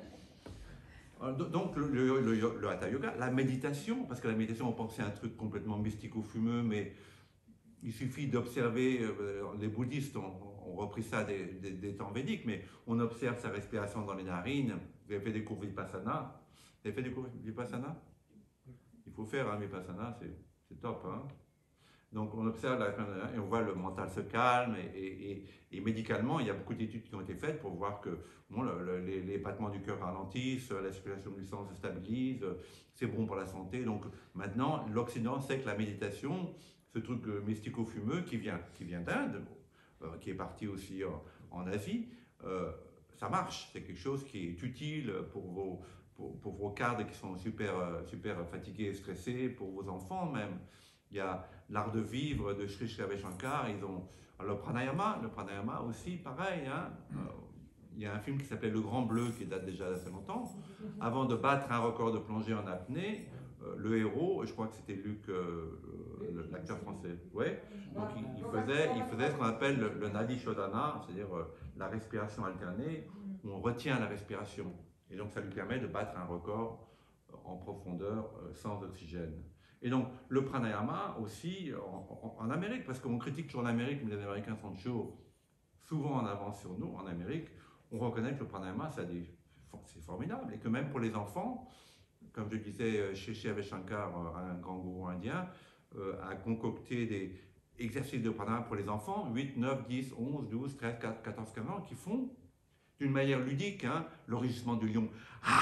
Donc le Hatha Yoga, la méditation, parce que la méditation, on pense que c'est un truc complètement mystico-fumeux, mais il suffit d'observer, les bouddhistes ont repris ça des temps védiques, mais on observe sa respiration dans les narines. Vous avez fait des cours Vipassana. Vous avez fait des cours Vipassana? Il faut faire un Vipassana, c'est top. Hein. Donc on observe et on voit le mental se calme et médicalement, il y a beaucoup d'études qui ont été faites pour voir que bon, les battements du cœur ralentissent, la circulation du sang se stabilise, c'est bon pour la santé. Donc maintenant, l'Occident sait que la méditation, ce truc mystico-fumeux qui vient d'Inde, qui est parti aussi en Asie, ça marche. C'est quelque chose qui est utile pour vos cadres qui sont super fatigués et stressés, pour vos enfants même. Il y a l'art de vivre de Sri Ravi Shankar, ils ont le pranayama aussi, pareil. Hein. Il y a un film qui s'appelle Le Grand Bleu qui date déjà d'assez longtemps. Avant de battre un record de plongée en apnée, le héros, je crois que c'était Luc, l'acteur français, ouais. Donc il faisait ce qu'on appelle le Nadi Shodhana, c'est-à-dire la respiration alternée, où on retient la respiration. Et donc ça lui permet de battre un record en profondeur sans oxygène. Et donc le pranayama aussi en Amérique, parce qu'on critique toujours l'Amérique, mais les Américains sont toujours souvent en avance sur nous. En Amérique, on reconnaît que le pranayama, c'est formidable. Et que même pour les enfants, comme je disais, chez Ravi Shankar, un grand gourou indien, a concocté des exercices de pranayama pour les enfants, 8, 9, 10, 11, 12, 13, 14, 15 ans, qui font d'une manière ludique, hein, le rugissement du lion.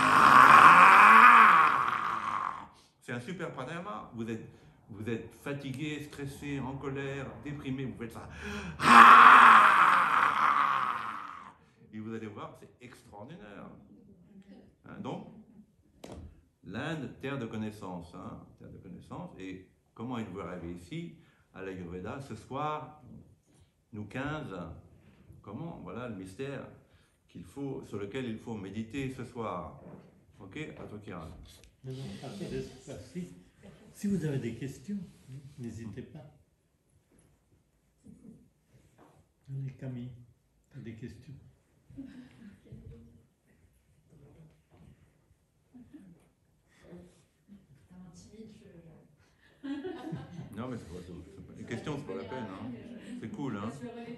C'est un super pranayama. Vous êtes fatigué, stressé, en colère, déprimé, vous faites ça. Et vous allez voir, c'est extraordinaire. Hein, donc, l'Inde, terre de connaissance. Hein, terre de connaissance. Et comment êtes-vous arrivé ici, à l'Ayurveda, ce soir, nous 15, comment? Voilà le mystère sur lequel il faut méditer ce soir. Ok? À toi, Kiran. Si vous avez des questions, n'hésitez pas. Allez, Camille, tu as des questions? Non, mais c'est pas les questions, c'est pas la peine. Hein. C'est cool, hein.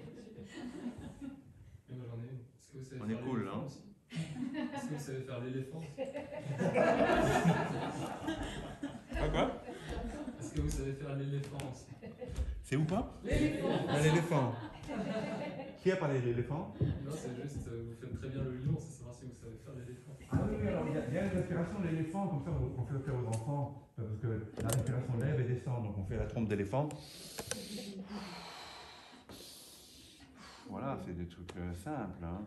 On est cool, hein. Est-ce que vous savez faire l'éléphant? Quoi? Est-ce que vous savez faire l'éléphant aussi? C'est où pas? L'éléphant. L'éléphant. Qui a parlé de l'éléphant? Non, c'est juste, vous faites très bien le lion, c'est savoir si vous savez faire l'éléphant. Ah oui, alors il y a une respiration de l'éléphant, comme ça on fait faire aux enfants, parce que la respiration lève et descend, donc on fait la trompe d'éléphant. Voilà, c'est des trucs simples. Hein.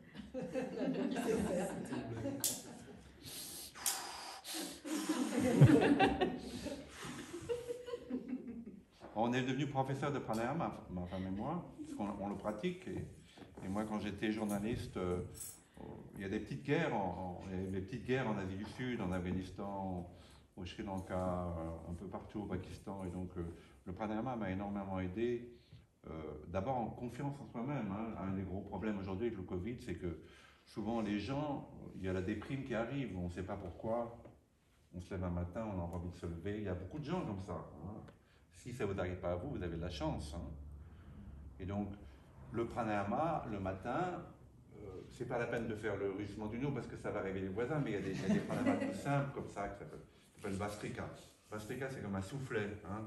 On est devenu professeur de pranayama, ma femme et moi, parce qu'on le pratique. Et moi, quand j'étais journaliste, il y a des petites guerres, il y avait des petites guerres en Asie du Sud, en Afghanistan, au Sri Lanka, un peu partout au Pakistan. Et donc, le pranayama m'a énormément aidé. D'abord en confiance en soi-même. Hein. Un des gros problèmes aujourd'hui avec le Covid, c'est que souvent les gens, il y a la déprime qui arrive, on ne sait pas pourquoi. On se lève un matin, on n'a pas envie de se lever. Il y a beaucoup de gens comme ça. Hein. Si ça ne vous arrive pas à vous, vous avez de la chance. Hein. Et donc, le pranayama, le matin, c'est pas la peine de faire le rugissement du nez parce que ça va réveiller les voisins, mais il y a des pranayamas tout simples comme ça qui s'appellent Vastrika. Vastrika, c'est comme un soufflet. Hein.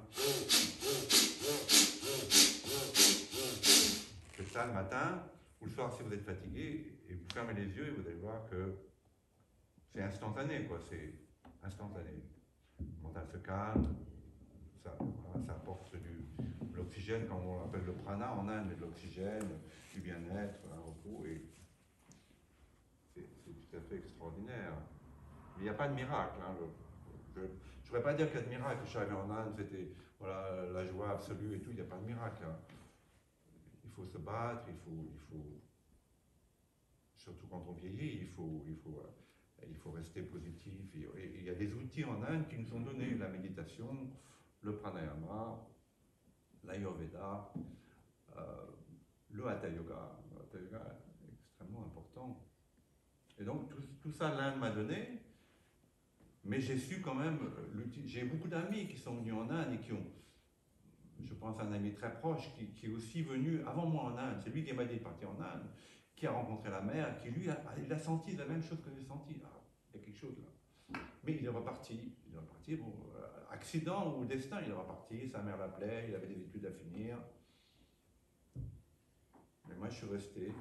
Faites ça le matin ou le soir si vous êtes fatigué et vous fermez les yeux et vous allez voir que c'est instantané, quoi. C'est instantané. Le mental se calme, ça apporte de l'oxygène, comme on l'appelle le prana en Inde, de l'oxygène, du bien-être, un repos, et c'est tout à fait extraordinaire. il n'y a pas de miracle. Hein. Je ne voudrais pas dire qu'il y a de miracle. Je suis arrivé en Inde, c'était voilà, la joie absolue et tout. Il n'y a pas de miracle. Hein. Il faut se battre, surtout quand on vieillit, il faut rester positif. Et il y a des outils en Inde qui nous sont donnés, la méditation, le pranayama, l'ayurveda, le hatha yoga. Le hatha yoga est extrêmement important. Et donc tout ça, l'Inde m'a donné, mais j'ai su quand même, j'ai beaucoup d'amis qui sont venus en Inde et qui ont, je pense à un ami très proche qui est aussi venu avant moi en Inde, c'est lui qui m'a dit de partir en Inde, qui a rencontré la mer, qui lui il a senti la même chose que j'ai senti. Ah, il y a quelque chose là. Mais il est reparti, bon, accident ou destin, il est reparti, sa mère l'appelait, il avait des études à finir. Mais moi je suis resté.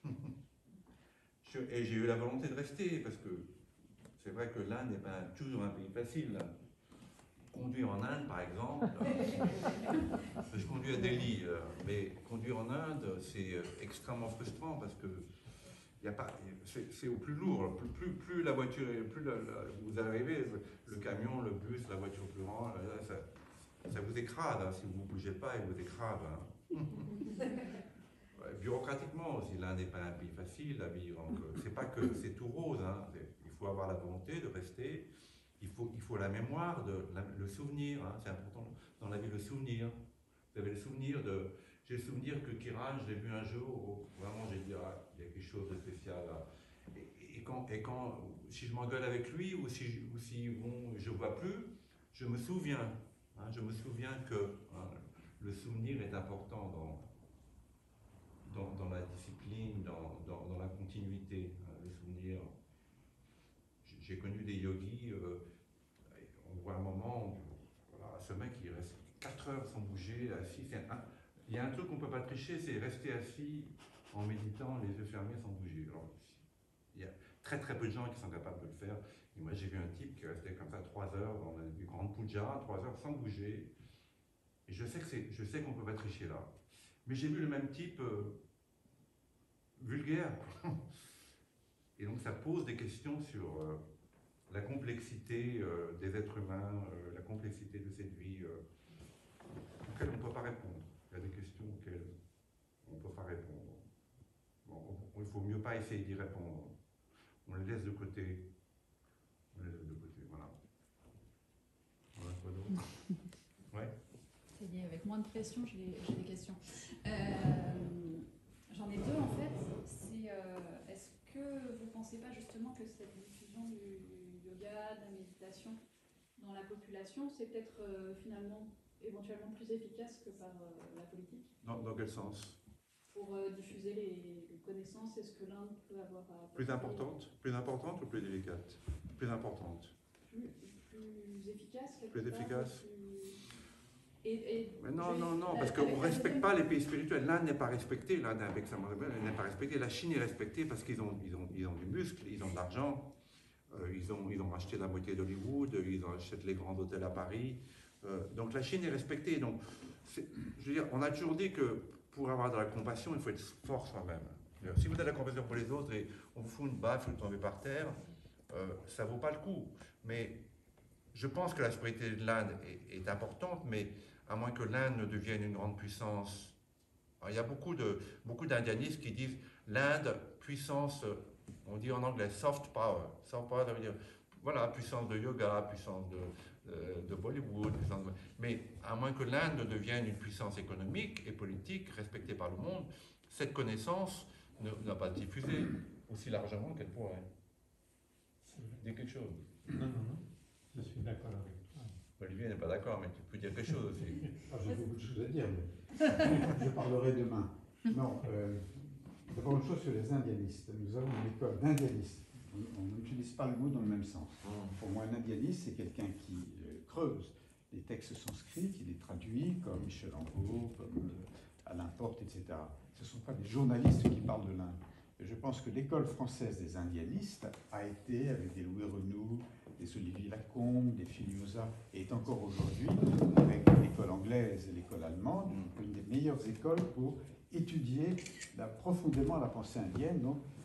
Et j'ai eu la volonté de rester, parce que c'est vrai que l'Inde n'est pas toujours un pays facile. Conduire en Inde, par exemple, je conduis à Delhi, mais conduire en Inde, c'est extrêmement frustrant parce que c'est au plus lourd. Plus la voiture, vous arrivez, le camion, le bus, la voiture plus grande, ça vous écrase. Hein, si vous ne bougez pas, il vous écrase. Hein. Ouais, bureaucratiquement aussi, l'Inde n'est pas un pays facile à vivre. C'est pas que c'est tout rose. Hein, il faut avoir la volonté de rester. Il faut la mémoire, le souvenir, hein, c'est important dans la vie, le souvenir. Vous avez le souvenir j'ai le souvenir que Kiran, je l'ai vu un jour, où vraiment j'ai dit, ah, il y a quelque chose de spécial là. Si je m'engueule avec lui, ou si bon, je ne vois plus, je me souviens. Hein, je me souviens que hein, le souvenir est important dans la discipline, dans la continuité, hein, le souvenir. J'ai connu des yogis, on voit un moment, voilà, ce mec il reste 4 heures sans bouger, assis. Il y a un truc qu'on ne peut pas tricher, c'est rester assis en méditant, les yeux fermés sans bouger. Alors, il y a très très peu de gens qui sont capables de le faire. Et moi j'ai vu un type qui restait comme ça 3 heures dans une grande puja, 3 heures sans bouger. Et je sais qu'on ne peut pas tricher là. Mais j'ai vu le même type vulgaire. Et donc ça pose des questions sur la complexité des êtres humains, la complexité de cette vie auxquelles on ne peut pas répondre. Il y a des questions auxquelles on ne peut pas répondre. Bon, il ne faut mieux pas essayer d'y répondre. On les laisse de côté. Voilà. Voilà, quoi d'autre? Ouais. Ça y est, avec moins de pression, j'ai des questions. J'en ai deux en fait. Est-ce que vous ne pensez pas justement que cette diffusion du yoga, de la méditation dans la population, c'est peut-être finalement éventuellement plus efficace que par la politique? Dans quel sens? Pour diffuser les connaissances, est-ce que l'Inde peut avoir à plus importante ou plus délicate? Plus importante. Plus efficace Plus efficace. Mais non, parce qu'on ne respecte pas les pays spirituels. L'Inde n'est pas respectée, l'Inde n'est pas respectée. La Chine est respectée parce qu'ils ont du muscle, ils ont de l'argent, ils ont acheté la moitié d'Hollywood, ils ont acheté les grands hôtels à Paris. Donc la Chine est respectée. Donc, je veux dire, on a toujours dit que pour avoir de la compassion, il faut être fort soi-même. Si vous avez de la compassion pour les autres et on vous fout une baffe, vous tombez par terre, ça ne vaut pas le coup. Mais je pense que la spiritualité de l'Inde est importante, mais à moins que l'Inde ne devienne une grande puissance. Alors, il y a beaucoup d'indianistes qui disent l'Inde, puissance, on dit en anglais soft power. Soft power, ça veut dire, voilà, puissance de yoga, puissance de Bollywood, mais à moins que l'Inde ne devienne une puissance économique et politique respectée par le monde, cette connaissance n'a pas diffusé aussi largement qu'elle pourrait. Dire quelque chose. Non, je suis d'accord avec toi. Olivier n'est pas d'accord, mais tu peux dire quelque chose aussi. J'ai beaucoup de choses à dire, mais je parlerai demain. Non, d'abord une chose sur les indianistes. Nous avons une école d'indianistes. On n'utilise pas le mot dans le même sens. Pour moi, un indianiste, c'est quelqu'un qui creuse les textes sanscrits, qui les traduit, comme Michel Angot, comme Alain Porte, etc. Ce ne sont pas des journalistes qui parlent de l'Inde. Je pense que l'école française des indianistes a été, avec des Louis Renou, des Olivier Lacombe, des Filiosa, et est encore aujourd'hui, avec l'école anglaise et l'école allemande, une des meilleures écoles pour étudier profondément la pensée indienne. Donc,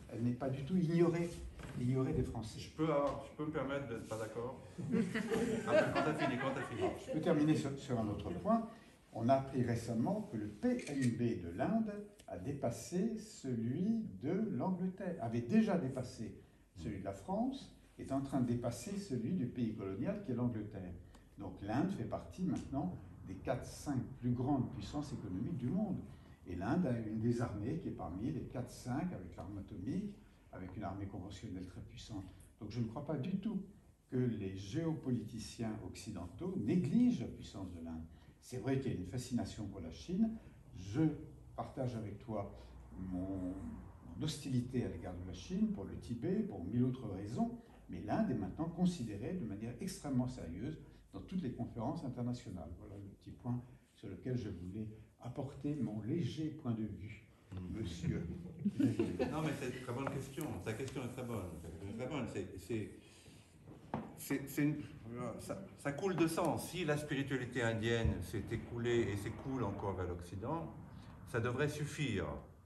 elle n'est pas du tout ignorée des Français. Je peux me permettre d'être pas d'accord. Après, quand t'as fini. Je peux terminer sur un autre point. On a appris récemment que le PNB de l'Inde a dépassé celui de l'Angleterre, avait déjà dépassé celui de la France, est en train de dépasser celui du pays colonial qui est l'Angleterre. Donc l'Inde fait partie maintenant des 4-5 plus grandes puissances économiques du monde. Et l'Inde a une des armées qui est parmi les 4-5 avec l'arme atomique, avec une armée conventionnelle très puissante. Donc je ne crois pas du tout que les géopoliticiens occidentaux négligent la puissance de l'Inde. C'est vrai qu'il y a une fascination pour la Chine. Je partage avec toi mon hostilité à l'égard de la Chine, pour le Tibet, pour 1000 autres raisons, mais l'Inde est maintenant considérée de manière extrêmement sérieuse dans toutes les conférences internationales. Voilà le petit point sur lequel je voulais apporter mon léger point de vue, monsieur. Non, mais c'est une très bonne question. Ta question est très bonne. Ça coule de sang. Si la spiritualité indienne s'est écoulée et s'écoule encore vers l'Occident, ça devrait suffire.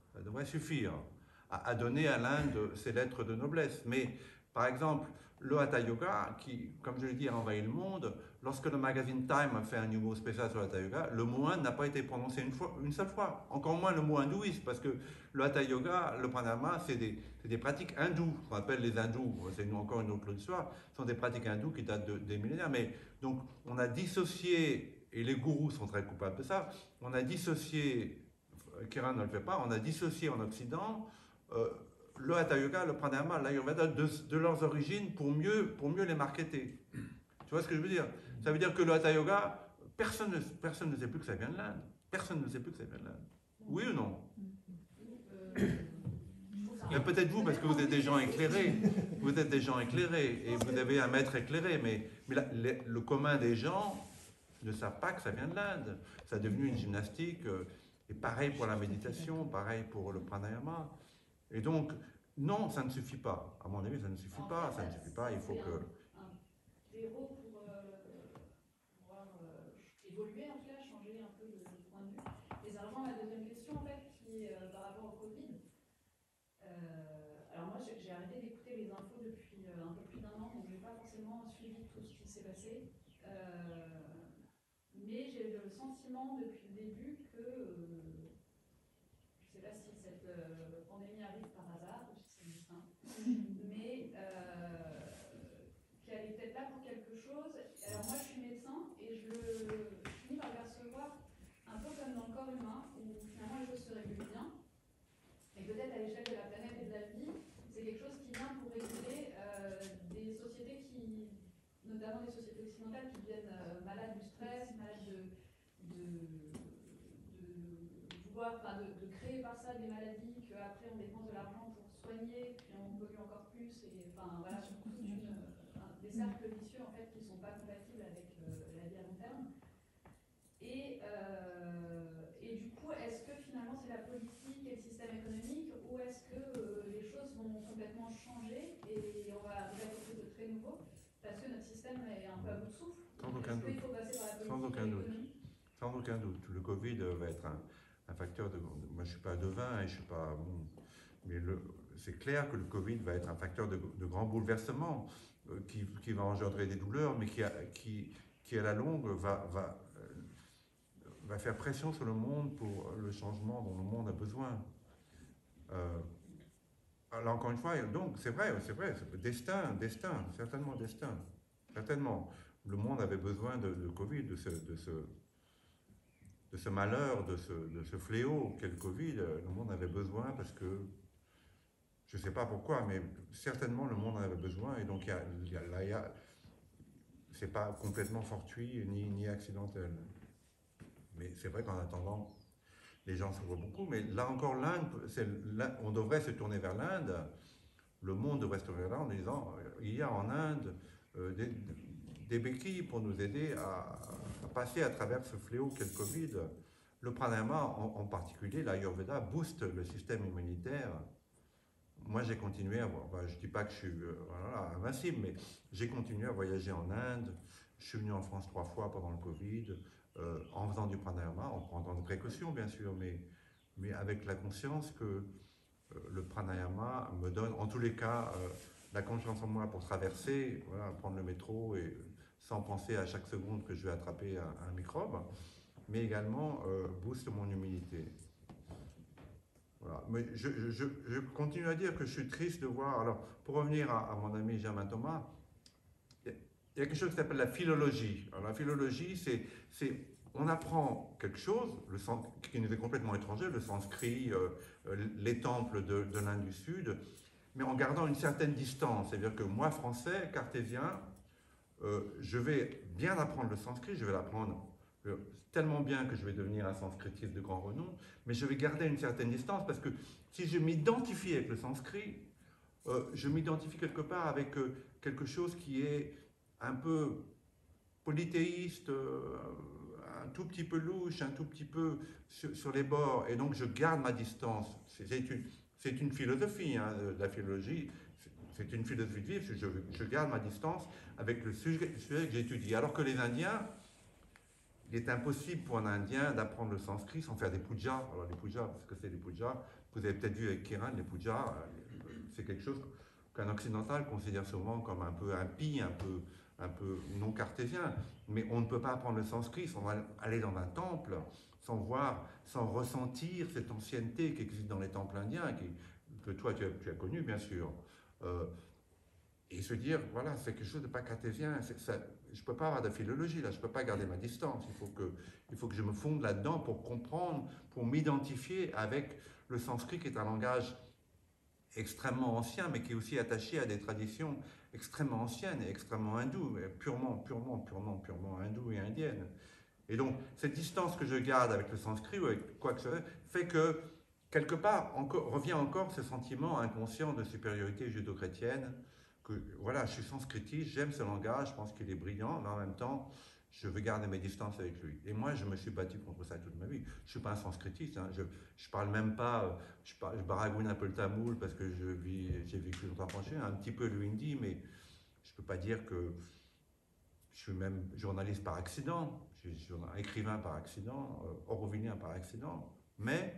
À donner à l'Inde ses lettres de noblesse. Mais, par exemple, le Hatha Yoga, qui, comme je l'ai dit, a envahi le monde, lorsque le magazine Time a fait un numéro spécial sur le Hatha Yoga, le mot Inde n'a pas été prononcé une seule fois. Encore moins le mot hindouiste, parce que le Hatha Yoga, le pranayama, c'est des pratiques hindoues, qu'on appelle les hindous. C'est encore une autre histoire. Ce sont des pratiques hindoues qui datent des millénaires. Mais donc, on a dissocié, et les gourous sont très coupables de ça, on a dissocié, Kiran ne le fait pas, on a dissocié en Occident le Hatha Yoga, le Pranayama, l'Ayurveda de leurs origines pour mieux les marketer. Tu vois ce que je veux dire? Ça veut dire que le Hatha Yoga, personne ne sait plus que ça vient de l'Inde. Personne ne sait plus que ça vient de l'Inde. Oui ou non? Peut-être vous, parce que vous êtes des gens éclairés. Vous êtes des gens éclairés et vous avez un maître éclairé. Mais le commun des gens ne savent pas que ça vient de l'Inde. Ça est devenu une gymnastique. Et pareil pour la méditation, pareil pour le pranayama. Et donc, non, ça ne suffit pas. À mon avis, ça ne suffit pas. Ça ne suffit pas. Il faut que. Un héros pour pouvoir évoluer, en tout cas, changer un peu le point de vue. Et ça rejoint ma deuxième question, en fait, qui est par rapport au Covid. Alors, moi, j'ai arrêté d'écouter les infos depuis un peu plus d'un an, donc je n'ai pas forcément suivi tout ce qui s'est passé. Mais j'ai le sentiment depuis le début que. Je ne sais pas si cette pandémie arrive par hasard ou si c'est juste un. Mais qu'elle est peut-être là pour quelque chose. Alors moi je suis médecin et je finis par le percevoir un peu comme dans le corps humain où finalement les choses se régulent bien. Et peut-être à l'échelle de la planète et de la vie, c'est quelque chose qui vient pour réguler des sociétés qui, notamment des sociétés occidentales qui deviennent malades du stress, malades de créer par ça des maladies qu'après on dépense de l'argent pour soigner, puis on pollue encore plus, et enfin voilà, surtout des cercles vicieux en fait qui ne sont pas compatibles avec la vie à long terme. Et du coup, est-ce que finalement c'est la politique et le système économique, ou est-ce que les choses vont complètement changer et on va arriver à quelque chose de très nouveau parce que notre système est un peu à bout de souffle? Sans aucun doute. Il faut passer par la politique et l'économie. Sans aucun doute. Le Covid va être un facteur de. Moi, je ne suis pas devin et je suis pas. Bon, mais c'est clair que le Covid va être un facteur de grand bouleversement qui va engendrer des douleurs, mais qui à la longue va faire pression sur le monde pour le changement dont le monde a besoin. Alors encore une fois, donc c'est vrai, destin, certainement destin, certainement. Le monde avait besoin de Covid, de ce malheur, de ce fléau qu'est le Covid. Le monde avait besoin parce que, je ne sais pas pourquoi, mais certainement le monde en avait besoin. Et donc, c'est pas complètement fortuit ni accidentel. Mais c'est vrai qu'en attendant, les gens s'ouvrent beaucoup. Mais là encore, l'Inde, on devrait se tourner vers l'Inde. Le monde devrait se tourner vers l'Inde en disant, il y a en Inde des béquilles pour nous aider à passer à travers ce fléau qu'est le Covid. Le pranayama en particulier, l'Ayurveda, booste le système immunitaire. Moi, j'ai continué à voir, je ne dis pas que je suis invincible, mais j'ai continué à voyager en Inde. Je suis venu en France 3 fois pendant le Covid, en faisant du pranayama, en prenant des précautions bien sûr, mais avec la conscience que le pranayama me donne, en tous les cas, la confiance en moi pour traverser, voilà, prendre le métro et sans penser à chaque seconde que je vais attraper un microbe, mais également booste mon humilité. Voilà. Mais je continue à dire que je suis triste de voir. Alors, pour revenir à mon ami Germain Thomas, il y a quelque chose qui s'appelle la philologie. Alors, la philologie, on apprend quelque chose qui nous est complètement étranger, le sanskrit, les temples de l'Inde du Sud, mais en gardant une certaine distance. C'est-à-dire que moi, français, cartésien, je vais bien apprendre le sanskrit, je vais l'apprendre tellement bien que je vais devenir un sanskritiste de grand renom, mais je vais garder une certaine distance parce que si je m'identifie avec le sanskrit, je m'identifie quelque part avec quelque chose qui est un peu polythéiste, un tout petit peu louche, un tout petit peu sur les bords, et donc je garde ma distance. C'est une philosophie, hein, la philologie, c'est une philosophie de vie, je garde ma distance avec le sujet que j'étudie. Alors que les Indiens, il est impossible pour un Indien d'apprendre le sanskrit sans faire des pujas. Alors les pujas, ce que c'est les pujas, vous avez peut-être vu avec Kiran, les pujas, c'est quelque chose qu'un occidental considère souvent comme un peu impie, un peu non cartésien. Mais on ne peut pas apprendre le sanskrit sans aller dans un temple, sans voir, sans ressentir cette ancienneté qui existe dans les temples indiens, que toi tu as connu bien sûr. Et se dire, voilà, c'est quelque chose de pas cartésien. Je ne peux pas avoir de philologie là, je ne peux pas garder ma distance. Il faut que je me fonde là-dedans pour comprendre, pour m'identifier avec le sanskrit qui est un langage extrêmement ancien, mais qui est aussi attaché à des traditions extrêmement anciennes et extrêmement hindoues, purement hindoues et indiennes. Et donc, cette distance que je garde avec le sanskrit ou avec quoi que ce soit, fait que, quelque part, revient encore ce sentiment inconscient de supériorité judéo-chrétienne, que voilà, je suis sanskritiste, j'aime ce langage, je pense qu'il est brillant, mais en même temps, je veux garder mes distances avec lui. Et moi, je me suis battu contre ça toute ma vie. Je ne suis pas un sanskritiste, hein. Je ne parle même pas, je baragouine un peu le tamoul parce que j'ai vécu longtemps en Chine, un petit peu le hindi, mais je ne peux pas dire que je suis même journaliste par accident, je suis écrivain par accident, orovinien par accident, mais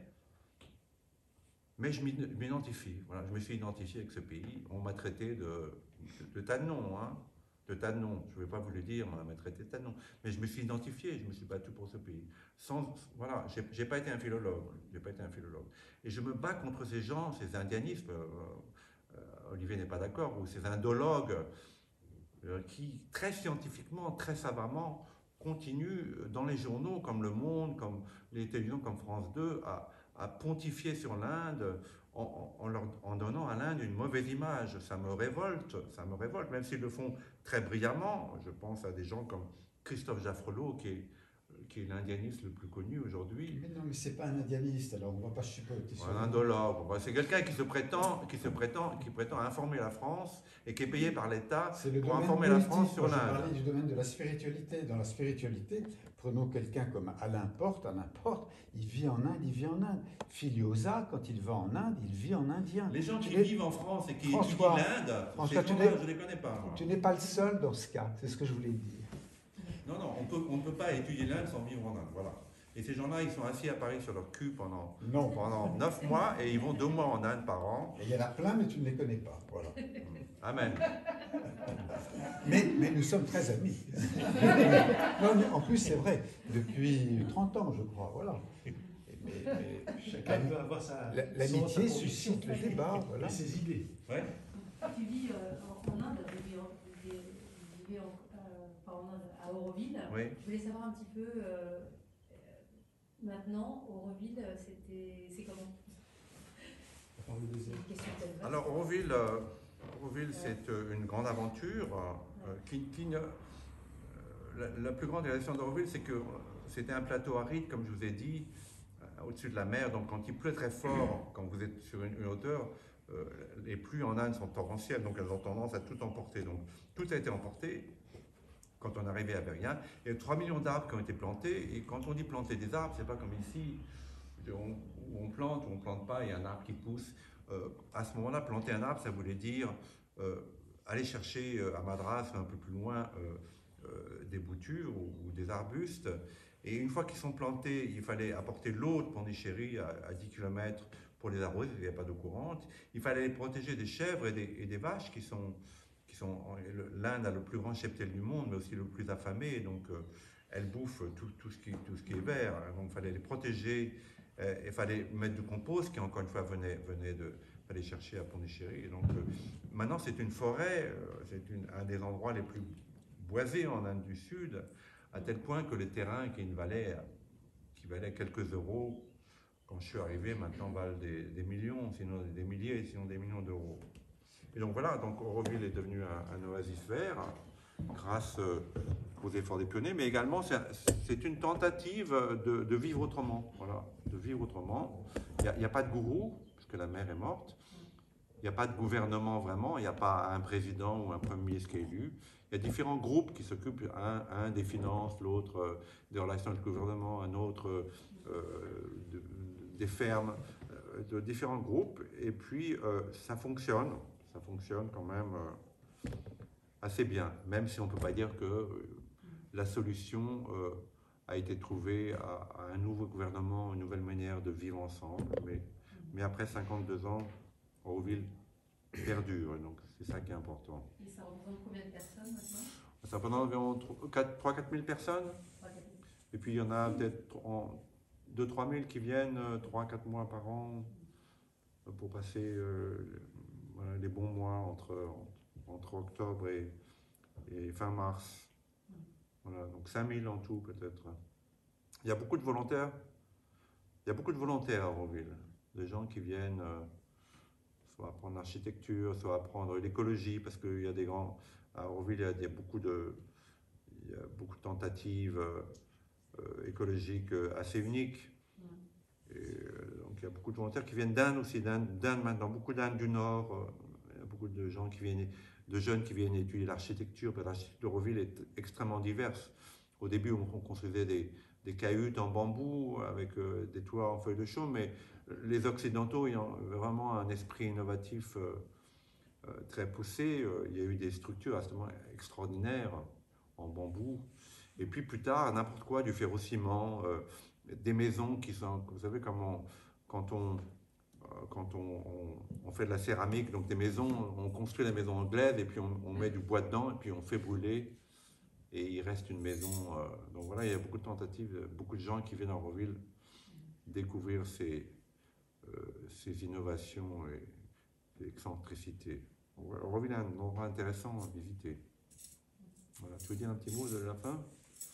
je m'identifie. Voilà, je me suis identifié avec ce pays. On m'a traité de tas de noms, hein, de tas de noms. Je ne vais pas vous le dire, on m'a traité de tas de noms. Mais je me suis identifié, je me suis battu pour ce pays. Voilà, j'ai pas été un philologue. J'ai pas été un philologue. Et je me bats contre ces gens, ces indianismes. Olivier n'est pas d'accord, ou ces indologues qui, très scientifiquement, très savamment, continuent dans les journaux comme Le Monde, comme les télévisions comme France 2, à pontifier sur l'Inde en donnant à l'Inde une mauvaise image. Ça me révolte, même s'ils le font très brillamment. Je pense à des gens comme Christophe Jaffrelot, qui est l'indianiste le plus connu aujourd'hui. Mais non, mais c'est pas un indianiste, alors on ne va pas chipoter sur Un indologue. C'est quelqu'un qui prétend informer la France et qui est payé par l'État pour informer la France sur l'Inde. Je parlais du domaine de la spiritualité. Dans la spiritualité, prenons quelqu'un comme Alain Porte, il vit en Inde, Filiosa, quand il va en Inde, il vit en indien. Les gens qui vivent en France et qui étudient l'Inde, je ne les connais pas. Moi. Tu n'es pas le seul dans ce cas, c'est ce que je voulais dire. Non, on ne peut pas étudier l'Inde sans vivre en Inde, voilà. Et ces gens-là, ils sont assis à Paris sur leur cul pendant 9 mois et ils vont 2 mois en Inde par an. Et il y en a plein, mais tu ne les connais pas, voilà. Amen. Mais nous sommes très amis. Non, mais en plus, c'est vrai, depuis 30 ans, je crois, voilà. Mais chacun peut avoir l'amitié suscite le débat, voilà. Et ses idées. Ouais. Tu vis en Inde, tu vis en Inde, à Auroville. Oui. Je voulais savoir un petit peu, maintenant, Auroville, c'est comment? Alors, Auroville, c'est une grande aventure. La plus grande réalisation d'Auroville, c'est que c'était un plateau aride, comme je vous ai dit, au-dessus de la mer. Donc, quand il pleut très fort, quand vous êtes sur une hauteur, les pluies en Inde sont torrentielles, donc elles ont tendance à tout emporter. Donc, tout a été emporté quand on est arrivé à Bergen. Il y a 3 millions d'arbres qui ont été plantés. Et quand on dit planter des arbres, c'est pas comme ici, où on plante ou on plante pas, il y a un arbre qui pousse. À ce moment-là, planter un arbre, ça voulait dire aller chercher à Madras, un peu plus loin, des boutures ou des arbustes. Et une fois qu'ils sont plantés, il fallait apporter l'eau de Pondichéry à 10 km pour les arroser, il n'y a pas d'eau courante. Il fallait les protéger des chèvres et des vaches qui sont l'Inde a le plus grand cheptel du monde, mais aussi le plus affamé, donc elles bouffent tout ce qui est vert. Donc il fallait les protéger, il fallait mettre du compost qui encore une fois venait fallait chercher à Pondichéry. Et donc maintenant c'est une forêt, c'est un des endroits les plus boisés en Inde du Sud, à tel point que les terrains qui valaient quelques euros, quand je suis arrivé, maintenant valent des millions, sinon des milliers, sinon des millions d'euros. Et donc voilà, donc Auroville est devenu un oasis vert grâce aux efforts des pionniers, mais également c'est une tentative de vivre autrement. Voilà, de vivre autrement. Il n'y a pas de gourou, puisque la mère est morte. Il n'y a pas de gouvernement vraiment. Il n'y a pas un président ou un premier ministre qui est élu. Il y a différents groupes qui s'occupent, un des finances, l'autre des relations avec le gouvernement, un autre des fermes, de différents groupes. Et puis ça fonctionne quand même assez bien, même si on ne peut pas dire que la solution a été trouvée à un nouveau gouvernement, une nouvelle manière de vivre ensemble. Mais après 52 ans, Auroville perdure, donc c'est ça qui est important. Et ça représente combien de personnes maintenant? Ça représente environ 3-4 000 personnes. 3 000. Et puis il y en a peut-être 2-3 000 qui viennent 3-4 mois par an pour passer les bons mois entre octobre et fin mars. Voilà, donc 5 000 en tout peut-être. Il y a beaucoup de volontaires. Il y a beaucoup de volontaires à Auroville. Des gens qui viennent soit apprendre l'architecture, soit apprendre l'écologie, parce qu'il y a des grands... À Auroville, il y a beaucoup de tentatives écologiques assez uniques. Et, donc il y a beaucoup de volontaires qui viennent d'Inde aussi, d'Inde maintenant, beaucoup d'Inde du Nord. Il y a beaucoup de gens de jeunes qui viennent étudier l'architecture. L'architecture d'Auroville est extrêmement diverse. Au début, on construisait des cahutes en bambou avec des toits en feuilles de chaume, mais les Occidentaux ayant vraiment un esprit innovatif très poussé, il y a eu des structures absolument extraordinaires en bambou. Et puis plus tard, n'importe quoi, du ferro-ciment, des maisons qui sont, vous savez, quand on fait de la céramique, donc des maisons, on construit la maison anglaise et puis on met du bois dedans et puis on fait brûler et il reste une maison. Donc voilà, il y a beaucoup de tentatives, beaucoup de gens qui viennent à Auroville découvrir ces innovations et excentricités. Auroville est un endroit intéressant à visiter. Voilà. Tu veux dire un petit mot de la fin?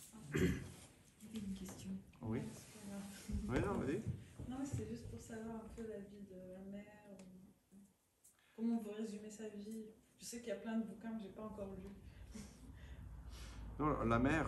Une question. Oui. Oui, non, vas-y. Non, c'est juste pour savoir un peu la vie de la mère. Comment vous résumez sa vie? Je sais qu'il y a plein de bouquins que je n'ai pas encore lus. Non, la mère,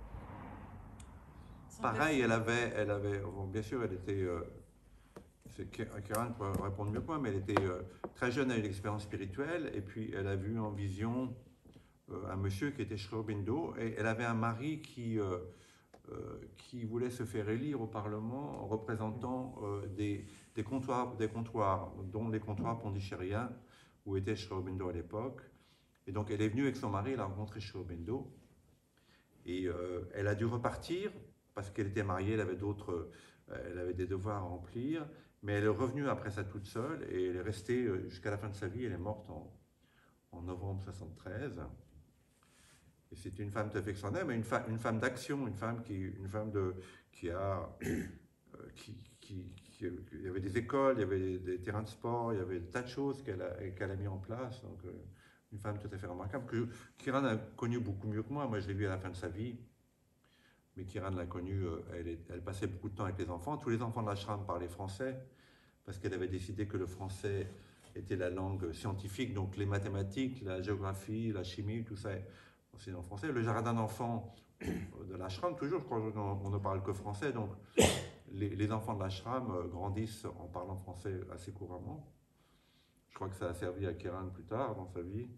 pareil, elle avait bon, bien sûr, elle était, Kiran pourrait répondre mieux que moi, mais elle était très jeune, elle a eu une expérience spirituelle, et puis elle a vu en vision un monsieur qui était Sri Aurobindo, et elle avait un mari qui voulait se faire élire au Parlement en représentant des comptoirs, dont les comptoirs pondichéриens, où était Sri Aurobindo à l'époque. Et donc elle est venue avec son mari, elle a rencontré Sri Aurobindo, et elle a dû repartir, parce qu'elle était mariée, elle avait des devoirs à remplir, mais elle est revenue après ça toute seule, et elle est restée jusqu'à la fin de sa vie, elle est morte en novembre 73. Et c'était une femme tout à fait extraordinaire, mais une femme d'action, il y avait des écoles, il y avait des terrains de sport, il y avait des tas de choses qu'elle a mis en place. Donc, une femme tout à fait remarquable, que Kiran a connue beaucoup mieux que moi. Moi, je l'ai vue à la fin de sa vie, mais Kiran l'a connue, elle passait beaucoup de temps avec les enfants. Tous les enfants de l'ashram parlaient français, parce qu'elle avait décidé que le français était la langue scientifique, donc les mathématiques, la géographie, la chimie, tout ça. C'est en français. Le jardin d'enfants de l'ashram, toujours, je crois qu'on ne parle que français, donc les enfants de l'ashram grandissent en parlant français assez couramment. Je crois que ça a servi à Kiran plus tard dans sa vie.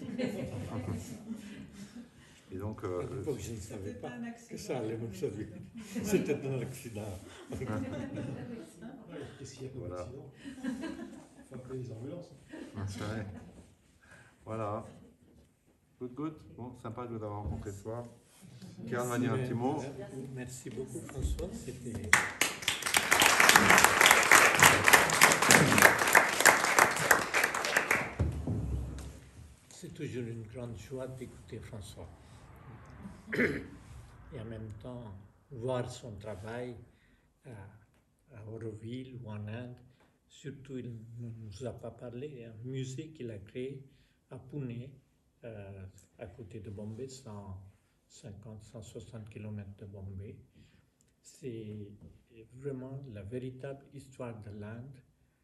Et donc, à l'époque, je ne savais pas que ça allait me servir. C'était un accident. Qu'est-ce qu'il y a comme Voilà. accident? Il faut appeler les ambulances. c'est vrai. Voilà. Good. Bon, sympa de vous avoir rencontré ce soir. Kiran va dire un petit mot. Merci beaucoup, François. C'était... toujours une grande joie d'écouter François. Et en même temps, voir son travail à Auroville ou en Inde. Surtout, il ne nous a pas parlé, un musée qu'il a créé à Pune, à côté de Bombay, 150-160 km de Bombay. C'est vraiment la véritable histoire de l'Inde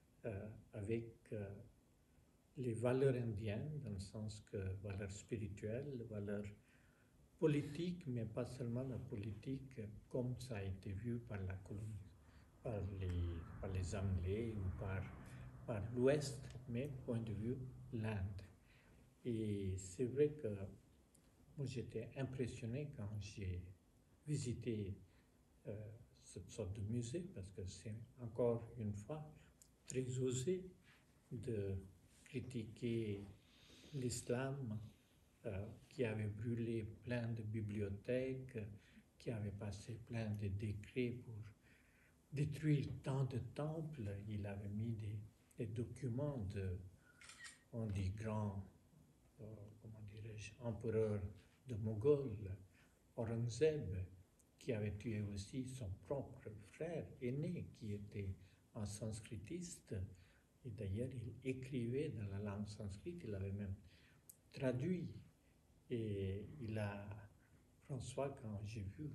avec les valeurs indiennes, dans le sens que valeurs spirituelles, valeurs politiques, mais pas seulement la politique, comme ça a été vu par la colonie, par les Anglais ou par l'Ouest, mais point de vue l'Inde. Et c'est vrai que moi j'étais impressionné quand j'ai visité cette sorte de musée, parce que c'est encore une fois très osé de critiquer l'islam qui avait brûlé plein de bibliothèques, qui avait passé plein de décrets pour détruire tant de temples. Il avait mis des documents on dit grands, comment dirais-je, empereurs de Moghols, Aurangzeb, qui avait tué aussi son propre frère aîné, qui était un sanskritiste. Et d'ailleurs, il écrivait dans la langue sanskrite, il avait même traduit. Et François, quand j'ai vu,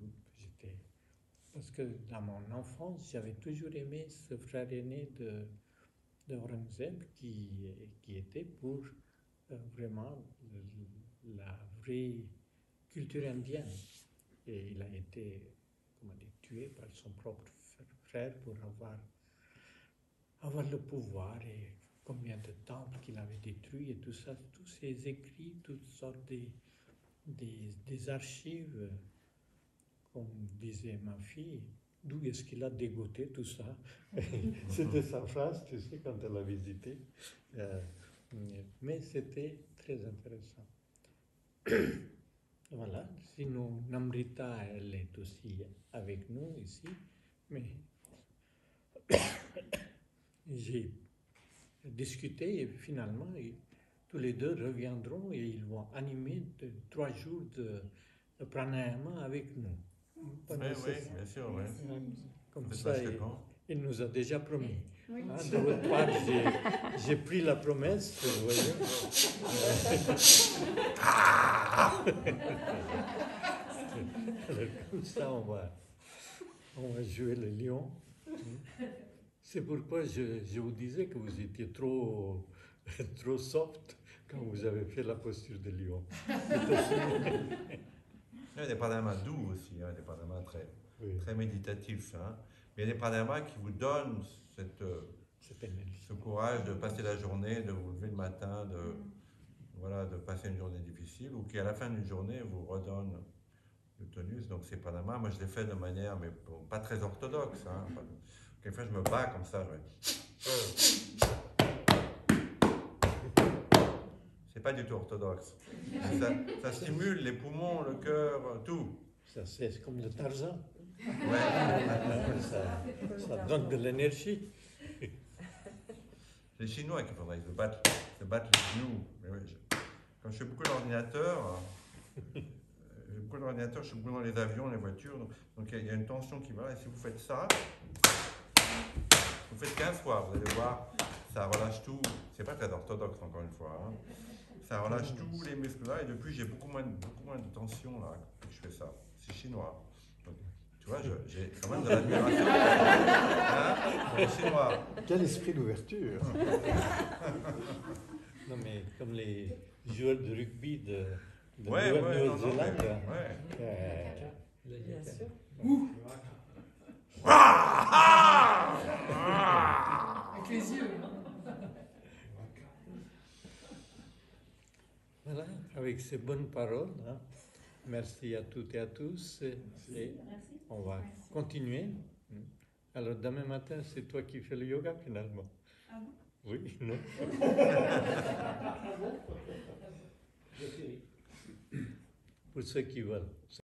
parce que dans mon enfance, j'avais toujours aimé ce frère aîné de Aurangzeb qui était pour vraiment la vraie culture indienne. Et il a été, tué par son propre frère pour avoir le pouvoir, et combien de temples qu'il avait détruits et tout ça, tous ces écrits, toutes sortes des archives, comme disait ma fille, d'où est-ce qu'il a dégoté tout ça? C'était sa phrase, tu sais, quand elle a visité. Mais c'était très intéressant. Voilà, sinon Namrita, elle est aussi avec nous ici, mais j'ai discuté et finalement tous les deux reviendront et ils vont animer 3 jours de pranayama avec nous. Oui, bien sûr, oui. Comme ça, il nous a déjà promis. Oui. De votre part, j'ai pris la promesse, vous voyez. Alors, comme ça, on va jouer le lion. C'est pourquoi je vous disais que vous étiez trop soft quand vous avez fait la posture de lion. Il y a des pranayamas doux aussi, hein, des pranayamas très méditatifs. Hein. Mais il y a des pranayamas qui vous donnent ce courage de passer la journée, de vous lever le matin, de passer une journée difficile, ou qui à la fin d'une journée vous redonnent le tonus. Donc ces pranayamas, moi je les fais de manière, mais bon, pas très orthodoxe. Hein. Quelquefois je me bats comme ça. C'est pas du tout orthodoxe. Ça stimule les poumons, le cœur, tout. Ça, c'est comme le Tarzan. Ouais. Ça donne de l'énergie. Les Chinois qui faudrait se battre les genoux. Mais ouais, quand je fais beaucoup d'ordinateur, je suis beaucoup dans les avions, les voitures, donc il y a une tension qui va. Et si vous faites ça, vous faites 15 fois, vous allez voir, ça relâche tout. C'est pas très orthodoxe encore une fois. Hein. Ça relâche tous les muscles là, et depuis j'ai beaucoup moins de tension là que je fais ça. C'est chinois. Donc, tu vois, j'ai quand même de l'admiration. Hein, les Chinois. Quel esprit d'ouverture. Non mais comme les joueurs de rugby de Nouvelle-Zélande. Bien sûr. Avec les yeux. Voilà, avec ces bonnes paroles, hein. Merci à toutes et à tous. Et on va continuer. Alors demain matin, c'est toi qui fais le yoga finalement. Ah bon? Oui, non? Pour ceux qui veulent.